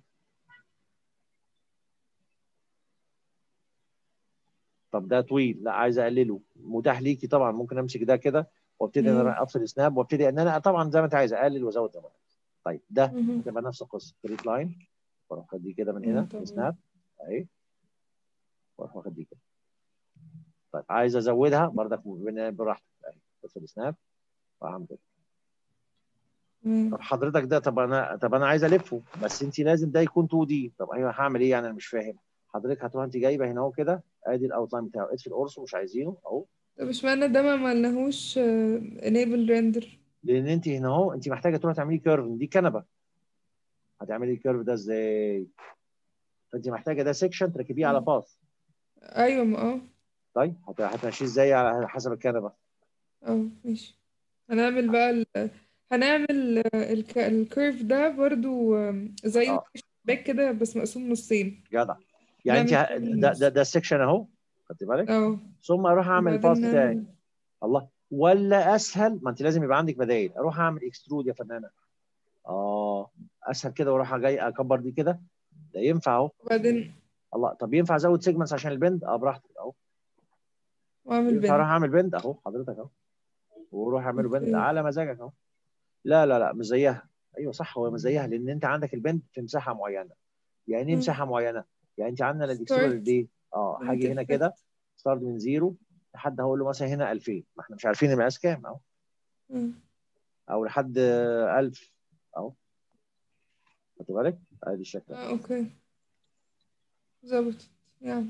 Speaker 1: طب ده طويل، لا عايز اقلله، متاح ليكي طبعا، ممكن امسك ده كده وابتدي ان
Speaker 2: مم.
Speaker 1: انا افصل سناب وابتدي ان انا طبعا زي ما انت عايز اقلل وازود زي ما أنا عايز. طيب ده
Speaker 2: مهم.
Speaker 1: هتبقى نفس القصه، كريت لاين واروح واخد دي كده من
Speaker 2: اه
Speaker 1: هنا
Speaker 2: طبعا.
Speaker 1: سناب اهي، واروح واخد دي كده. طيب عايز ازودها بردك براحتك اهي، افصل سناب واعمل كده.
Speaker 2: مم.
Speaker 1: طب حضرتك ده، طب انا طب انا عايز الفه، بس انت لازم ده يكون اتنين دي. طب ايوه هعمل ايه يعني؟ انا مش فاهم. حضرتك هتروح انت جايبه هنا اهو كده، ادي الاوتلاين بتاعه، اطفي القرص مش عايزينه اهو.
Speaker 2: طب اشمعنى ده ما عملناهوش آه، enable render؟
Speaker 1: لان انت هنا اهو انت محتاجه تروح تعملي كيرف، دي كنبه، هتعملي الكيرف ده ازاي؟ فانت محتاجه ده سيكشن تركبيه على
Speaker 2: مم.
Speaker 1: باث.
Speaker 2: ايوه ما اه
Speaker 1: طيب هت- هتمشيه ازاي على حسب الكنبه؟
Speaker 2: اه ماشي. هنعمل بقى ال... هنعمل آه، الك... الكيرف ده برضو آم، زي
Speaker 1: اه
Speaker 2: الشباك كده بس مقسوم نصين.
Speaker 1: جدع. يعني انت
Speaker 2: نعمل
Speaker 1: ه-
Speaker 2: كيرف من
Speaker 1: ده ده
Speaker 2: النص.
Speaker 1: ده السيكشن اهو، خدت بالك؟
Speaker 2: اه
Speaker 1: ثم اروح اعمل
Speaker 2: وبعدين
Speaker 1: الباث بتاعي.
Speaker 2: نعمل
Speaker 1: الله، ولا اسهل، ما انت لازم يبقى عندك بدائل، اروح اعمل اكسترود يا فنانه. اه اسهل كده، واروح جاي اكبر دي كده، ده ينفع اهو.
Speaker 2: وبعدين
Speaker 1: الله، طب ينفع ازود سيجمنتس عشان البند؟ اه براحتك اهو.
Speaker 2: واعمل
Speaker 1: ينفع اروح
Speaker 2: بين.
Speaker 1: اعمل بند اهو حضرتك اهو، وروح اعمله بند
Speaker 2: اوكي.
Speaker 1: على مزاجك اهو. لا لا لا مش زيها. ايوه صح هو مش زيها، لان انت عندك البند في مساحه معينه. يعني ايه مساحه معينه؟ يعني انت عندنا الاكسترودر
Speaker 2: ستارت
Speaker 1: دي اه
Speaker 2: ليميت
Speaker 1: هاجي هنا كده،
Speaker 2: افكت.
Speaker 1: ستارت من زيرو لحد هقول له مثلا هنا ألفين، ما احنا مش عارفين المقاس كام اهو، او لحد ألف اهو، خدت بالك؟ ادي الشكل.
Speaker 2: اه اوكي ظبطت يعني.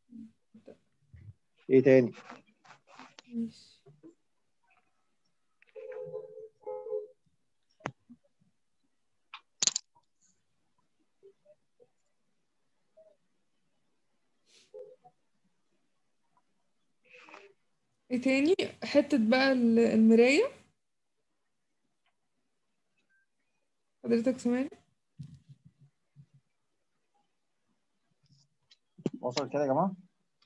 Speaker 1: ايه تاني؟
Speaker 2: ماشي. ايه تاني؟ حتة بقى ال- المراية. حضرتك سامعني؟
Speaker 1: وصل كده يا جماعه؟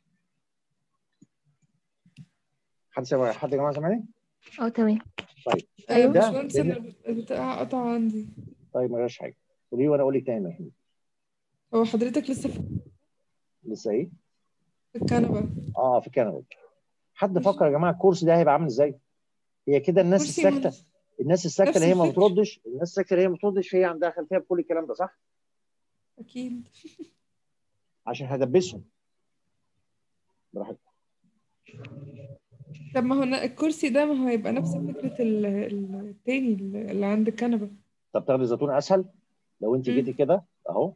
Speaker 1: حد سامع؟ حد يا جماعه سامعني؟
Speaker 3: اه تمام.
Speaker 1: طيب
Speaker 2: آه
Speaker 3: ايوه
Speaker 1: ده
Speaker 2: باشمهندس
Speaker 1: لان
Speaker 2: انا البتاع قطع عندي.
Speaker 1: طيب ما جاش حاجه، قولي وانا اقول لك تاني. محمود
Speaker 2: هو حضرتك لسه في
Speaker 1: لسه ايه؟
Speaker 2: في الكنبة؟
Speaker 1: اه في الكنبه. حد
Speaker 2: ماشي.
Speaker 1: فكر يا جماعه الكورس ده هيبقى عامل ازاي؟ هي كده الناس
Speaker 2: كرسي ما
Speaker 1: الساكته، الناس الساكته
Speaker 2: نفس
Speaker 1: اللي هي ما
Speaker 2: الفكر.
Speaker 1: بتردش، الناس الساكته اللي هي ما بتردش هي عندها خلفيه بكل الكلام ده صح؟
Speaker 2: اكيد.
Speaker 1: عشان هدبسهم براحتك.
Speaker 2: طب ما هو ن- الكرسي ده ما هو هيبقى نفس فكرة ال- ال- التاني اللي عند الكنبة.
Speaker 1: طب تاخدي زيتون اسهل، لو انت
Speaker 2: مم.
Speaker 1: جيتي كده اهو،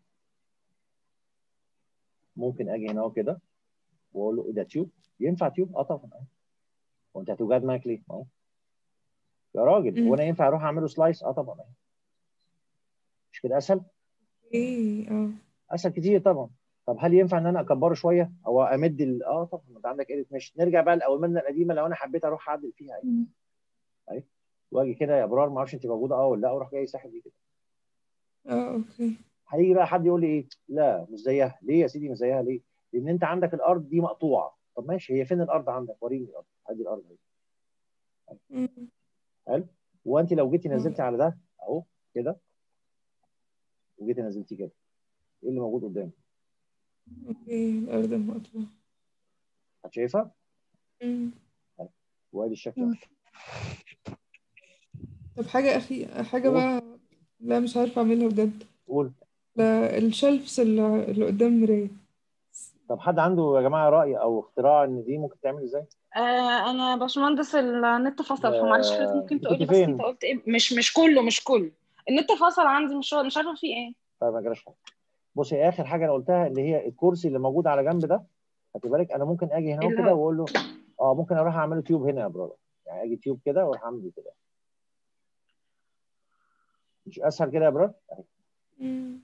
Speaker 1: ممكن اجي هنا اهو كده واقول له ايه ده تيوب؟ ينفع تيوب؟ اه طبعا اهو. وانت هتوجع دماغك ليه؟ اهو يا راجل، هو
Speaker 2: مم.
Speaker 1: انا ينفع اروح اعمله سلايس؟ اه طبعا اهو. مش كده اسهل؟
Speaker 2: ايه اه
Speaker 1: اسهل كتير طبعا. طب هل ينفع ان انا اكبره شويه او امد ال... اه طبعا انت عندك ايديت مش، نرجع بقى لاوامرنا القديمه لو انا حبيت اروح اعدل فيها اهي
Speaker 3: مم.
Speaker 1: اهي، واجي كده يا ابرار ما اعرفش انت موجوده اه ولا لا، واروح جاي ساحب دي كده.
Speaker 2: اه اوكي.
Speaker 1: هيجي بقى حد يقول لي ايه؟ لا مش زيها. ليه يا سيدي مش زيها ليه؟ لان انت عندك الارض دي مقطوعه. طب ماشي، هي فين الارض عندك؟ وريني الارض، ادي الارض اهي.
Speaker 2: مم.
Speaker 1: حلو. وانت لو جيتي
Speaker 2: اه
Speaker 1: نزلتي على ده اهو كده، وجيتي نزلتي كده، ايه اللي موجود قدامك؟
Speaker 2: اوكي الأرض المقطوعة.
Speaker 1: هتشايفها؟
Speaker 2: مم.
Speaker 1: وادي الشكل اهو.
Speaker 3: مم.
Speaker 2: طب حاجة أخي حاجة
Speaker 1: قول
Speaker 2: بقى. لا مش عارفة أعملها بجد.
Speaker 1: قول.
Speaker 2: لا الشلفس اللي, اللي قدام المراية.
Speaker 1: طب حد عنده يا جماعه راي او اختراع ان دي ممكن تعمل ازاي؟
Speaker 5: آه انا باشمهندس النت فصل، فمعلش حضرتك
Speaker 1: آه...
Speaker 5: ممكن
Speaker 1: انت كنت
Speaker 5: تقولي بس انت
Speaker 1: فين؟
Speaker 5: قلت ايه؟ مش مش كله مش كله النت فصل عندي، مش مش عارفه في ايه.
Speaker 1: طيب ما جراش حاجه. بصي اخر حاجه انا قلتها اللي هي الكرسي اللي موجود على جنب ده، خدي بالك انا ممكن اجي هنا
Speaker 5: ايه
Speaker 1: اهو
Speaker 5: اللي
Speaker 1: كده
Speaker 5: هو
Speaker 1: واقول له اه ممكن اروح اعمله تيوب هنا يا برادر، يعني اجي تيوب كده واروح اعمله كده. مش اسهل كده يا برادر؟
Speaker 2: مم.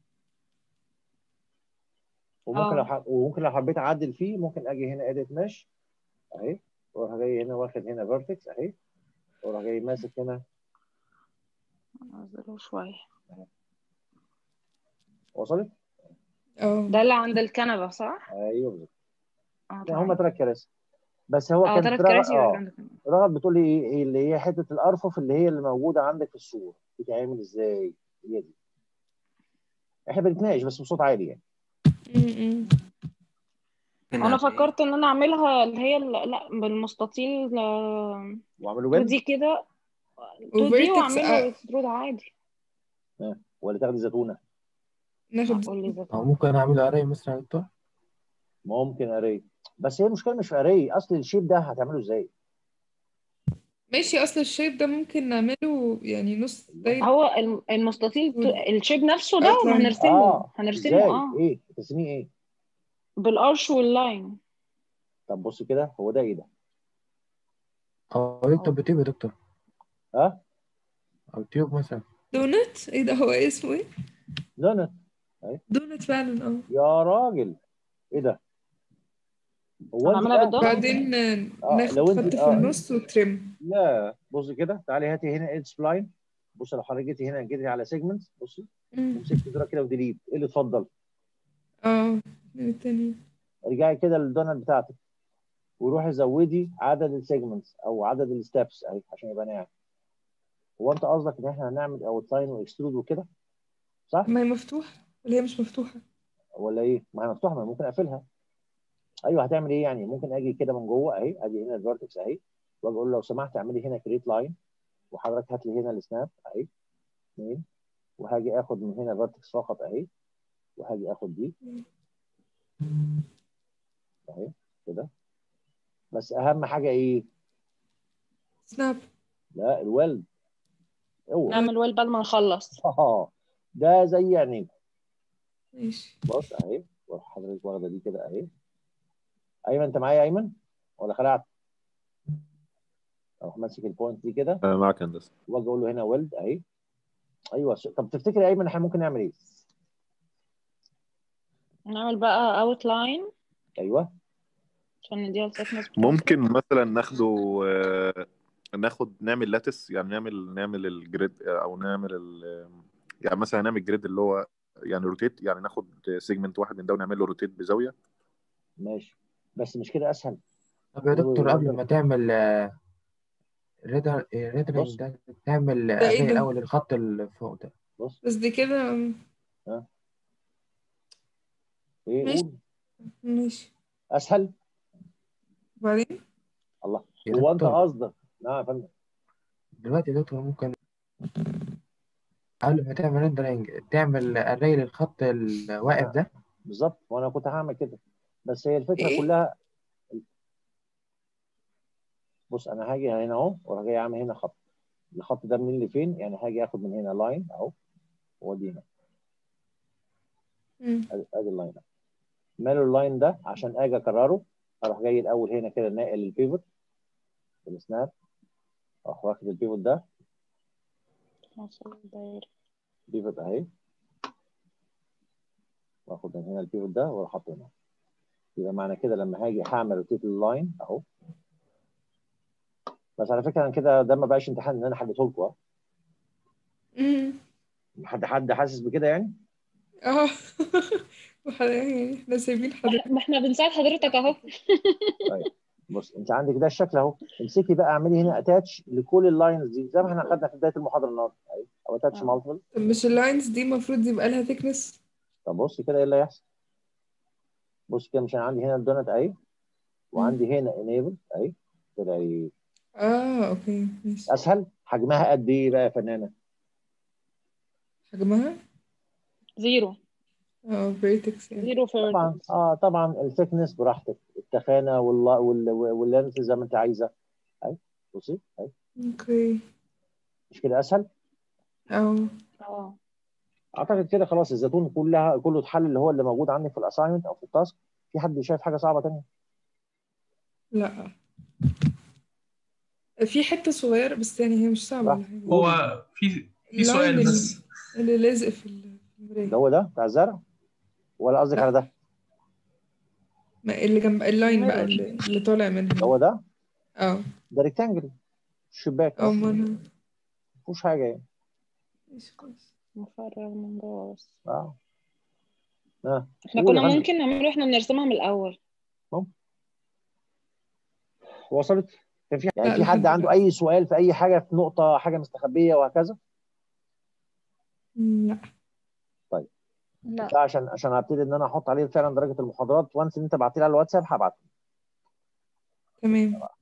Speaker 1: وممكن لو
Speaker 5: اه
Speaker 1: ح... وممكن لو حبيت اعدل فيه ممكن اجي هنا اديت مش اهي، واروح جاي هنا واخد هنا فيرتكس اهي، واروح جاي ماسك هنا
Speaker 5: انزله شويه.
Speaker 1: وصلت؟
Speaker 2: اه
Speaker 5: ده اللي عند الكنبه صح؟
Speaker 1: ايوه بالظبط.
Speaker 5: اه
Speaker 1: لا هم
Speaker 5: تمام.
Speaker 1: ثلاث كراسي بس. هو
Speaker 5: اه
Speaker 1: كانت
Speaker 5: ثلاث
Speaker 1: رغد
Speaker 5: كراسي
Speaker 1: اه
Speaker 5: عندك.
Speaker 1: رغد بتقول لي ايه إيه اللي هي حته الارفف اللي هي اللي موجوده عندك في الصوره بتتعمل ازاي؟ هي دي احنا بنتناقش بس بصوت عالي يعني.
Speaker 2: م-م.
Speaker 7: هنا
Speaker 5: انا
Speaker 7: هتلاقيه.
Speaker 5: فكرت ان انا اعملها اللي هي ال- لا بالمستطيل آه،
Speaker 1: واعملوا
Speaker 5: تو
Speaker 1: بند
Speaker 5: دي كده، تو دي
Speaker 2: وفيرتكس
Speaker 5: واعمله اكسترود عادي.
Speaker 1: آه. ولا تاخدي زيتونه؟
Speaker 2: ناخد.
Speaker 5: قول لي
Speaker 6: أو
Speaker 5: زيتون.
Speaker 6: ممكن أعمل أري مثلا يا دكتور.
Speaker 1: ممكن اري، بس هي المشكله مش في اري. اصل الشيب ده هتعمله ازاي؟
Speaker 2: ماشي، اصل الشيب ده ممكن نعمله يعني نص دايرة
Speaker 5: هو الم- المستطيل تو- الشيب نفسه ده ما
Speaker 2: اوتلاين.
Speaker 5: هنرسمه
Speaker 1: اه
Speaker 5: هنرسمه
Speaker 1: ازاي؟
Speaker 5: اه
Speaker 1: ايه تسميه ايه؟
Speaker 5: بالارش واللاين.
Speaker 1: طب بص كده، هو ده ايه ده؟
Speaker 6: أو دكتور بتيوب يا دكتور،
Speaker 1: ها؟
Speaker 6: أو تيوب مثلا.
Speaker 2: دونت، ايه ده؟ هو إيه اسمه ايه؟
Speaker 1: دونت. اهي.
Speaker 2: دونت فعلا اه.
Speaker 1: يا راجل ايه ده؟ هو انت
Speaker 5: هنعملها
Speaker 1: ده؟
Speaker 5: بالدونت.
Speaker 2: بعدين آه،
Speaker 1: اه
Speaker 2: ناخد
Speaker 1: لو انت
Speaker 2: خط في
Speaker 1: اه
Speaker 2: النص وترم.
Speaker 1: لا بص كده، تعالي هاتي هنا ايد سبلاين. بص لو حضرتك جيتي هنا جيتي على سيجمنت، بصي
Speaker 2: مم.
Speaker 1: ومسكت زرار كده وديليت، ايه اللي اتفضل؟
Speaker 2: اه من التاني.
Speaker 1: ارجعي كده للدونت بتاعتك وروحي زودي عدد السيجمنتس او عدد الستبس اهي عشان يبقى ناعم. هو انت قصدك ان احنا هنعمل اوت لاين واكسترود وكده صح؟
Speaker 2: ما هي مفتوحة ولا هي مش مفتوحة؟
Speaker 1: ولا ايه؟ ما هي مفتوحه، ما ممكن اقفلها. ايوه هتعمل ايه يعني؟ ممكن اجي كده من جوه اهي، ادي هنا الفيرتكس اهي، واجي اقول له لو سمحت اعملي هنا كريت لاين، وحضرتك هات لي هنا السناب اهي اثنين، وهاجي اخد من هنا فيرتكس فقط اهي، وهاجي اخد دي اهي كده. بس اهم حاجه ايه؟
Speaker 2: سناب.
Speaker 1: لا الويلد. اوعى.
Speaker 5: نعمل ويل بعد ما نخلص.
Speaker 1: اه ده زي يعني.
Speaker 2: ماشي.
Speaker 1: بص اهي، واروح حضرتك واخده دي كده اهي. ايمن انت معايا يا ايمن ولا خلعت؟ اروح ماسك البوينت دي كده
Speaker 4: آه، معك هندسه.
Speaker 1: واجي اقول له هنا ويلد اهي. ايوه س- طب تفتكر يا ايمن احنا ممكن نعمل ايه؟
Speaker 5: نعمل بقى اوت لاين
Speaker 1: ايوه
Speaker 5: عشان نديها السكنس بتاعتها.
Speaker 4: ممكن مثلا ناخده آه، ناخد نعمل لاتس، يعني نعمل نعمل الجريد او نعمل ال يعني مثلا نعمل جريد اللي هو يعني روتيت، يعني ناخد سيجمنت واحد من ده ونعمل له روتيت بزاويه.
Speaker 1: ماشي، بس مش كده اسهل؟
Speaker 6: طب يا دكتور قبل
Speaker 1: والرندر
Speaker 6: ما تعمل ريدر ريدرنج
Speaker 1: بص
Speaker 6: ده، تعمل
Speaker 2: ده ايه
Speaker 6: أري
Speaker 2: ده؟
Speaker 6: الأول الخط اللي فوق ده.
Speaker 1: بص
Speaker 2: بس دي كده.
Speaker 1: ها ايه
Speaker 2: ماشي.
Speaker 1: قول.
Speaker 2: ماشي.
Speaker 1: اسهل.
Speaker 2: وبعدين
Speaker 1: الله.
Speaker 6: يا
Speaker 1: هو انت
Speaker 6: دكتور
Speaker 1: قصدك نعم يا فندم؟
Speaker 6: دلوقتي يا دكتور ممكن قبل ما تعمل ريندرنج تعمل أري للخط الواقف
Speaker 1: ما
Speaker 6: ده.
Speaker 1: بالظبط، وانا كنت هعمل كده، بس هي الفكره
Speaker 2: ايه؟
Speaker 1: كلها. بص انا هاجي هنا اهو واروح جاي اعمل هنا خط. الخط ده منين لفين؟ يعني هاجي اخد من هنا لاين اهو وادي هنا.
Speaker 2: مم.
Speaker 1: ادي ادي اللاين ده، ماله اللاين ده عشان اجي اكرره. اروح جاي الاول هنا كده ناقل البيفوت بالسناب، اروح واخد البيفوت ده،
Speaker 5: نوصل الدايرة.
Speaker 1: بيفوت اهي، واخد من هنا البيفوت ده واروح حاطه هنا. يبقى معنى كده لما هاجي هعمل روتيت اللاين اهو. بس على فكره انا كده ده ما بقاش امتحان ان انا حددته لكم. اه
Speaker 2: مم.
Speaker 1: حد حد حاسس بكده يعني؟
Speaker 2: اه وحضرتك يعني احنا سايبين حضرتك.
Speaker 5: ما احنا بنساعد حضرتك اهو.
Speaker 1: طيب بص انت عندك ده الشكل اهو. امسكي بقى اعملي هنا اتاتش لكل اللاينز دي زي ما احنا خدنا في بدايه المحاضره النهارده اهي، او اتاتش
Speaker 5: اه.
Speaker 1: مالتيبل.
Speaker 2: طب مش اللاينز دي المفروض يبقى لها thickness؟
Speaker 1: طب بص كده ايه اللي هيحصل؟ بص كده، مش انا عندي هنا الدونت اهي
Speaker 2: مم.
Speaker 1: وعندي هنا انيبل اهي كده اهي.
Speaker 2: اه اوكي ماشي.
Speaker 1: اسهل. حجمها قد ايه بقى يا فنانه؟
Speaker 2: حجمها
Speaker 5: زيرو.
Speaker 2: اه vertex يعني.
Speaker 5: زيرو
Speaker 1: طبعا
Speaker 5: فيرتكس.
Speaker 1: اه طبعا الثيكنس براحتك، التخانه واللا- وال- واللينث زي ما انت عايزه اهي. بصي اهي،
Speaker 2: اوكي.
Speaker 1: مش كده اسهل؟
Speaker 2: اه
Speaker 5: اه.
Speaker 1: اعتقد كده خلاص الزيتون كلها كله اتحل اللي هو اللي موجود عندي في الاساينمنت او في التاسك. في حد شايف حاجه صعبه ثانيه؟
Speaker 2: لا، في حتة صغيرة بس يعني هي مش صعبة ولا
Speaker 1: براحتك
Speaker 2: حاجة.
Speaker 1: قولي.
Speaker 8: هو في في
Speaker 2: اللاين
Speaker 8: سؤال
Speaker 2: ال-
Speaker 8: بس.
Speaker 2: اللي لازق في ال- في
Speaker 1: اللي
Speaker 2: المراية.
Speaker 1: هو ده بتاع الزرع ولا قصدك على
Speaker 2: لا،
Speaker 1: ده؟
Speaker 2: ما اللي جنب اللاين بقى
Speaker 5: الميرور.
Speaker 2: اللي, اللي طالع
Speaker 1: اللي
Speaker 2: منها.
Speaker 1: هو ده
Speaker 2: اه
Speaker 1: ده ريكتانجل شباك
Speaker 2: اه
Speaker 1: اه
Speaker 2: ما انا
Speaker 1: مفيهوش حاجه يعني.
Speaker 2: ماشي خلاص.
Speaker 5: نفرغ من جوه بس.
Speaker 1: اه اه
Speaker 5: احنا
Speaker 1: قول يا
Speaker 5: كنا
Speaker 1: فندم.
Speaker 5: ممكن نعمله احنا بنرسمها من الأول.
Speaker 1: وصلت؟ كان في يعني
Speaker 2: لا
Speaker 1: في حد
Speaker 2: لحد
Speaker 1: عنده
Speaker 2: دلوقتي.
Speaker 1: اي سؤال في اي حاجه، في نقطه حاجه مستخبيه وهكذا؟
Speaker 2: لا.
Speaker 1: طيب
Speaker 3: لا.
Speaker 1: ده عشان عشان هبتدي ان انا احط عليه فعلا درجه المحاضرات، وانس ان انت بعت لي على الواتساب هبعت.
Speaker 2: تمام.